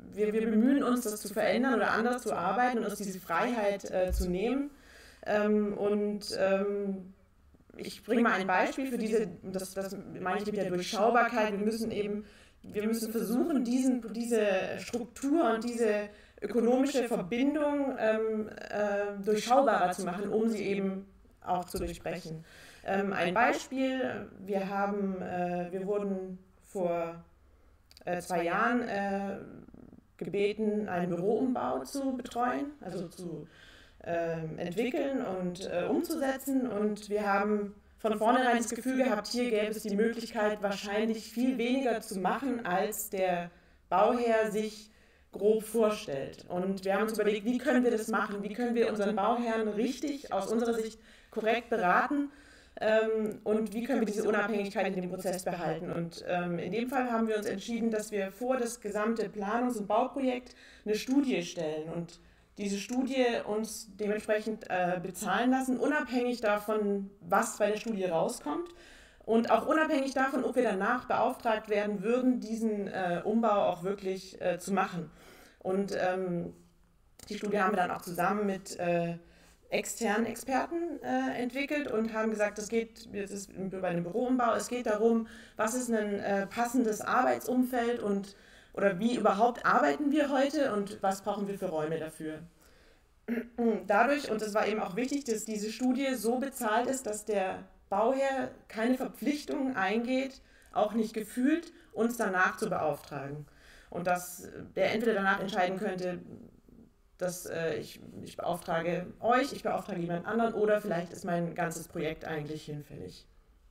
wir, wir bemühen uns, das zu verändern oder anders zu arbeiten und uns diese Freiheit äh, zu nehmen. Ähm, und ähm, ich bringe mal ein Beispiel für diese, das, das meine ich mit der Durchschaubarkeit. Wir müssen eben, wir müssen versuchen, diesen, diese Struktur und diese ökonomische Verbindung ähm, äh, durchschaubarer zu machen, um sie eben auch zu durchbrechen. Ähm, ein Beispiel, wir haben, äh, wir wurden vor äh, zwei Jahren äh, gebeten, einen Büroumbau zu betreuen, also zu äh, entwickeln und äh, umzusetzen, und wir haben von vornherein das Gefühl gehabt, hier gäbe es die Möglichkeit, wahrscheinlich viel weniger zu machen, als der Bauherr sich grob vorstellt. Und wir haben uns überlegt, wie können wir das machen, wie können wir unseren Bauherrn richtig, aus unserer Sicht korrekt beraten ähm, und wie können wir diese Unabhängigkeit in dem Prozess behalten. Und ähm, in dem Fall haben wir uns entschieden, dass wir vor das gesamte Planungs- und Bauprojekt eine Studie stellen und diese Studie uns dementsprechend äh, bezahlen lassen, unabhängig davon, was bei der Studie rauskommt. Und auch unabhängig davon, ob wir danach beauftragt werden würden, diesen äh, Umbau auch wirklich äh, zu machen. Und ähm, die Studie haben wir dann auch zusammen mit äh, externen Experten äh, entwickelt und haben gesagt, es geht, das ist bei einem Büroumbau, es geht darum, was ist ein äh, passendes Arbeitsumfeld und oder wie überhaupt arbeiten wir heute und was brauchen wir für Räume dafür. Dadurch, und es war eben auch wichtig, dass diese Studie so bezahlt ist, dass der Bauherr keine Verpflichtungen eingeht, auch nicht gefühlt, uns danach zu beauftragen. Und dass der entweder danach entscheiden könnte, dass äh, ich, ich beauftrage euch, ich beauftrage jemand anderen oder vielleicht ist mein ganzes Projekt eigentlich hinfällig.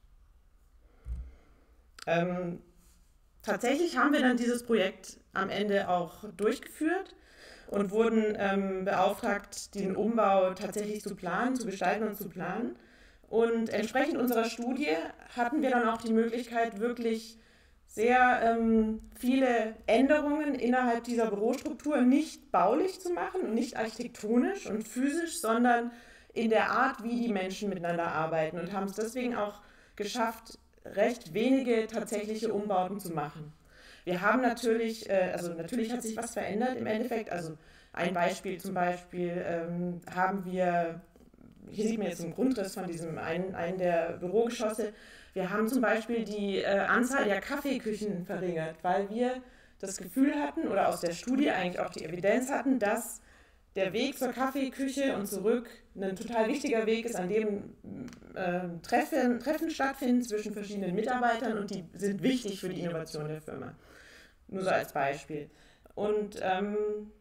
Ähm, tatsächlich haben wir dann dieses Projekt am Ende auch durchgeführt und wurden ähm, beauftragt, den Umbau tatsächlich zu planen, zu gestalten und zu planen. Und entsprechend unserer Studie hatten wir dann auch die Möglichkeit, wirklich sehr ähm, viele Änderungen innerhalb dieser Bürostruktur nicht baulich zu machen und nicht architektonisch und physisch, sondern in der Art, wie die Menschen miteinander arbeiten, und haben es deswegen auch geschafft, recht wenige tatsächliche Umbauten zu machen. Wir haben natürlich, äh, also natürlich hat sich was verändert im Endeffekt, also ein Beispiel zum Beispiel ähm, haben wir, hier sieht man jetzt einen Grundriss von diesem einen, einen der Bürogeschosse. Wir haben zum Beispiel die äh, Anzahl der Kaffeeküchen verringert, weil wir das Gefühl hatten oder aus der Studie eigentlich auch die Evidenz hatten, dass der Weg zur Kaffeeküche und zurück ein total wichtiger Weg ist, an dem äh, Treffen, Treffen stattfinden zwischen verschiedenen Mitarbeitern, und die sind wichtig für die Innovation der Firma. Nur so als Beispiel. Und ähm,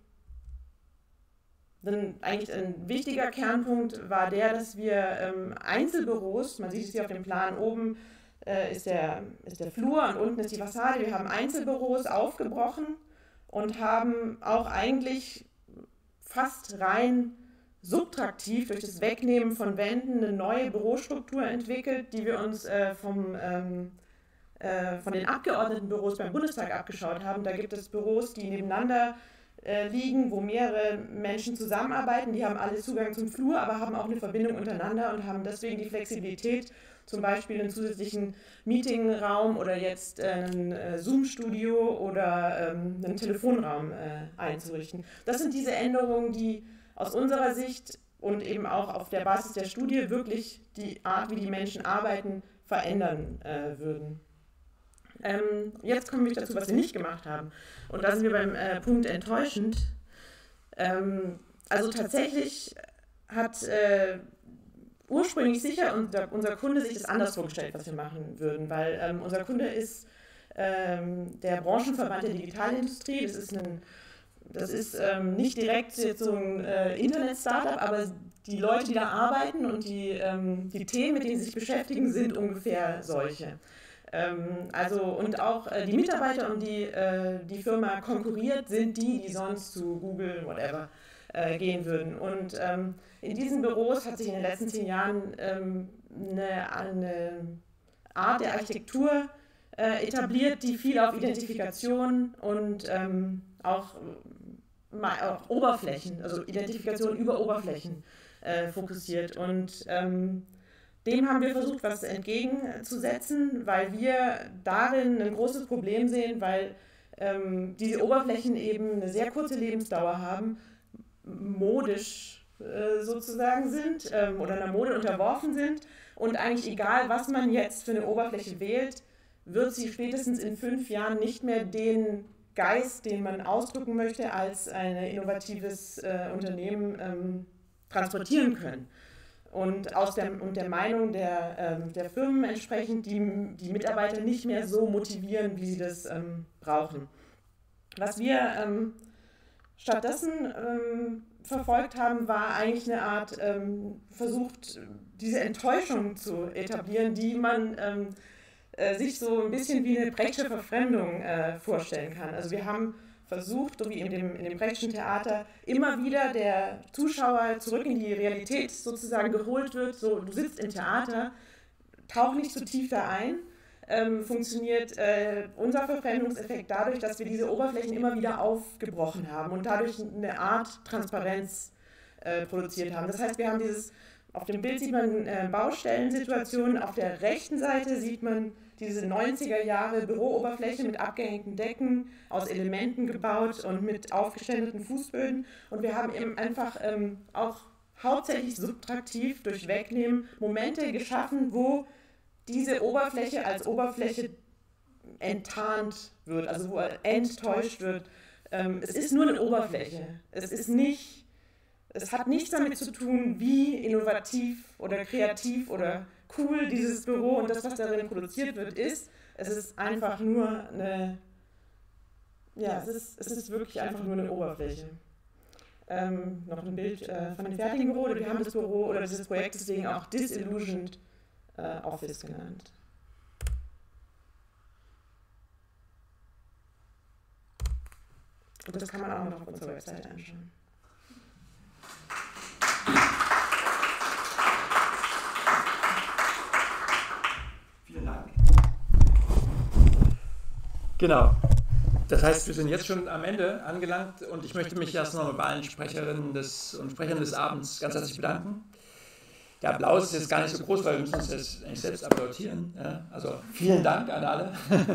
dann eigentlich ein wichtiger Kernpunkt war der, dass wir ähm, Einzelbüros, man sieht es hier auf dem Plan, oben äh, ist, der, ist der Flur und unten ist die Fassade, wir haben Einzelbüros aufgebrochen und haben auch eigentlich fast rein subtraktiv durch das Wegnehmen von Wänden eine neue Bürostruktur entwickelt, die wir uns äh, vom, ähm, äh, von den Abgeordnetenbüros beim Bundestag abgeschaut haben. Da gibt es Büros, die nebeneinander äh, liegen, wo mehrere Menschen zusammenarbeiten. Die haben alle Zugang zum Flur, aber haben auch eine Verbindung untereinander und haben deswegen die Flexibilität, zum Beispiel einen zusätzlichen Meetingraum oder jetzt ein äh, Zoom-Studio oder ähm, einen Telefonraum äh, einzurichten. Das sind diese Änderungen, die aus unserer Sicht und eben auch auf der Basis der Studie wirklich die Art, wie die Menschen arbeiten, verändern äh, würden. Ähm, jetzt kommen wir dazu, was wir nicht gemacht haben. Und da sind wir beim äh, Punkt enttäuschend. Ähm, also tatsächlich hat äh, ursprünglich sicher unser, unser Kunde sich das anders vorgestellt, was wir machen würden, weil ähm, unser Kunde ist ähm, der Branchenverband der Digitalindustrie. Das ist ein Das ist ähm, nicht direkt jetzt so ein äh, Internet-Startup, aber die Leute, die da arbeiten und die, ähm, die Themen, mit denen sie sich beschäftigen, sind ungefähr solche. Ähm, also, und auch äh, die Mitarbeiter, um die äh, die Firma konkurriert, sind die, die sonst zu Google, whatever, äh, gehen würden. Und ähm, in diesen Büros hat sich in den letzten zehn Jahren ähm, eine, eine Art der Architektur äh, etabliert, die viel auf Identifikation und ähm, auch auch Oberflächen, also Identifikation über Oberflächen äh, fokussiert. Und ähm, dem haben wir versucht, was entgegenzusetzen, weil wir darin ein großes Problem sehen, weil ähm, diese Oberflächen eben eine sehr kurze Lebensdauer haben, modisch äh, sozusagen sind ähm, oder einer Mode unterworfen sind und eigentlich egal, was man jetzt für eine Oberfläche wählt, wird sie spätestens in fünf Jahren nicht mehr den Geist, den man ausdrücken möchte, als ein innovatives äh, Unternehmen ähm, transportieren können. Und aus der, und der Meinung der, ähm, der Firmen entsprechend die, die Mitarbeiter nicht mehr so motivieren, wie sie das ähm, brauchen. Was wir ähm, stattdessen ähm, verfolgt haben, war eigentlich eine Art ähm, versucht, diese Enttäuschung zu etablieren, die man ähm, äh, sich so ein bisschen wie eine Brechtsche Verfremdung äh, vorstellen kann. Also wir haben versucht, so wie in dem, in dem Brechtschen Theater, immer wieder der Zuschauer zurück in die Realität sozusagen geholt wird. So, du sitzt im Theater, tauch nicht zu tief da ein. Ähm, funktioniert äh, unser Verfremdungseffekt dadurch, dass wir diese Oberflächen immer wieder aufgebrochen haben und dadurch eine Art Transparenz äh, produziert haben. Das heißt, wir haben dieses, auf dem Bild sieht man äh, Baustellensituationen, auf der rechten Seite sieht man diese neunziger Jahre Bürooberfläche mit abgehängten Decken, aus Elementen gebaut und mit aufgeständeten Fußböden. Und wir haben eben einfach ähm, auch hauptsächlich subtraktiv durch Wegnehmen Momente geschaffen, wo diese Oberfläche als Oberfläche enttarnt wird, also wo enttäuscht wird. Ähm, es ist nur eine Oberfläche. Es ist nicht, es hat nichts damit zu tun, wie innovativ oder kreativ oder cool dieses Büro und das, was darin produziert wird, ist. Es ist einfach nur eine, ja, es ist, es ist wirklich einfach nur eine Oberfläche. Ähm, noch ein Bild äh, von dem fertigen Büro. Wir haben das Büro oder dieses Projekt deswegen auch Disillusioned äh, Office genannt. Und das kann man auch noch auf unserer Webseite anschauen. Vielen Dank. Genau. Das heißt, wir sind jetzt schon am Ende angelangt und ich möchte mich erst noch bei allen Sprecherinnen des, und Sprechern des Abends ganz herzlich bedanken. Der Applaus ist jetzt gar nicht so groß, weil wir müssen uns jetzt eigentlich selbst applaudieren. Ja, also vielen Dank an alle.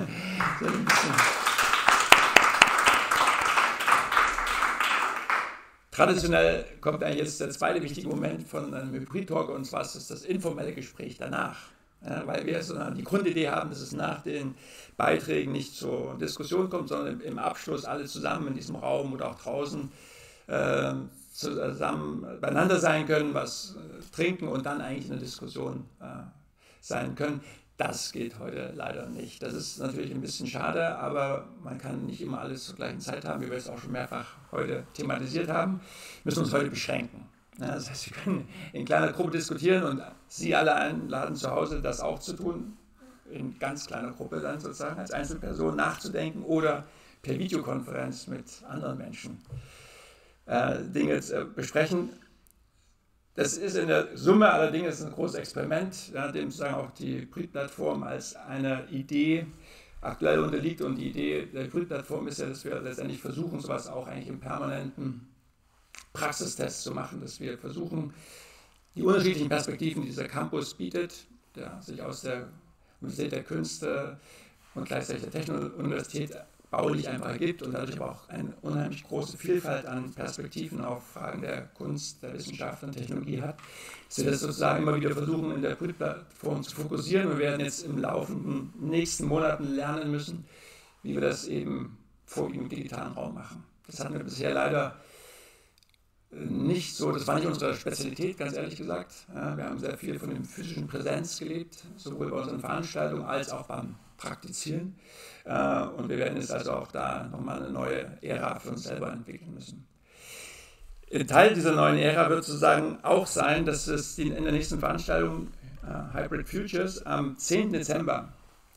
Traditionell kommt eigentlich jetzt der zweite wichtige Moment von einem Hybrid-Talk und zwar ist das informelle Gespräch danach. Ja, weil wir so die Grundidee haben, dass es nach den Beiträgen nicht zur Diskussion kommt, sondern im Abschluss alle zusammen in diesem Raum oder auch draußen äh, zusammen beieinander sein können, was äh, trinken und dann eigentlich eine Diskussion äh, sein können. Das geht heute leider nicht. Das ist natürlich ein bisschen schade, aber man kann nicht immer alles zur gleichen Zeit haben, wie wir es auch schon mehrfach heute thematisiert haben. Wir müssen uns heute beschränken. Ja, das heißt, wir können in kleiner Gruppe diskutieren und Sie alle einladen, zu Hause das auch zu tun, in ganz kleiner Gruppe dann sozusagen als Einzelperson nachzudenken oder per Videokonferenz mit anderen Menschen äh, Dinge zu besprechen. Das ist in der Summe aller Dinge ein großes Experiment, ja, dem sozusagen auch die Hybrid-Plattform als eine Idee aktuell unterliegt. Und die Idee der Hybrid-Plattform ist ja, dass wir letztendlich versuchen, sowas auch eigentlich im permanenten Praxistest zu machen, dass wir versuchen, die unterschiedlichen Perspektiven, die dieser Campus bietet, der sich aus der Universität der Künste und gleichzeitig der Techno-Universität baulich einfach ergibt und dadurch aber auch eine unheimlich große Vielfalt an Perspektiven auf Fragen der Kunst, der Wissenschaft und Technologie hat, dass wir das sozusagen immer wieder versuchen, in der Hybrid-Plattform zu fokussieren. Wir werden jetzt im laufenden nächsten Monaten lernen müssen, wie wir das eben vorwiegend im digitalen Raum machen. Das hatten wir bisher leider nicht so, das war nicht unsere Spezialität, ganz ehrlich gesagt. Ja, wir haben sehr viel von der physischen Präsenz gelebt, sowohl bei unseren Veranstaltungen als auch beim Praktizieren. Äh, und wir werden jetzt also auch da nochmal eine neue Ära für uns selber entwickeln müssen. Ein Teil dieser neuen Ära wird sozusagen auch sein, dass es in der nächsten Veranstaltung äh, Hybrid Futures am zehnten Dezember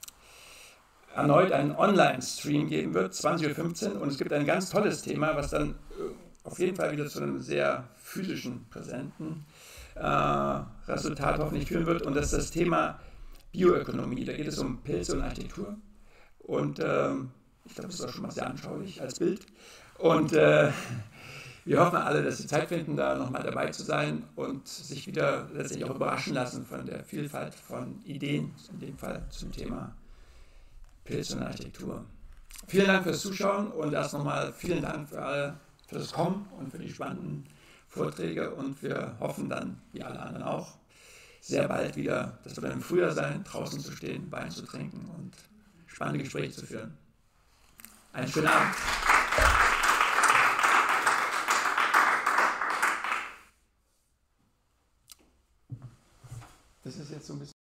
erneut einen Online-Stream geben wird, zwanzig Uhr fünfzehn. Und es gibt ein ganz tolles Thema, was dann auf jeden Fall wieder zu einem sehr physischen, präsenten äh, Resultat hoffentlich führen wird. Und das ist das Thema Bioökonomie. Da geht es um Pilze und Architektur. Und äh, ich glaube, das ist auch schon mal sehr anschaulich als Bild. Und äh, wir hoffen alle, dass Sie Zeit finden, da nochmal dabei zu sein und sich wieder letztlich auch überraschen lassen von der Vielfalt von Ideen, in dem Fall zum Thema Pilze und Architektur. vielen Dank fürs Zuschauen und erst nochmal vielen Dank für alle, für das Kommen und für die spannenden Vorträge und wir hoffen dann, wie alle anderen auch, sehr bald wieder, das wird dann im Frühjahr sein, draußen zu stehen, Wein zu trinken und spannende Gespräche zu führen. Einen schönen Abend. Das ist jetzt so ein bisschen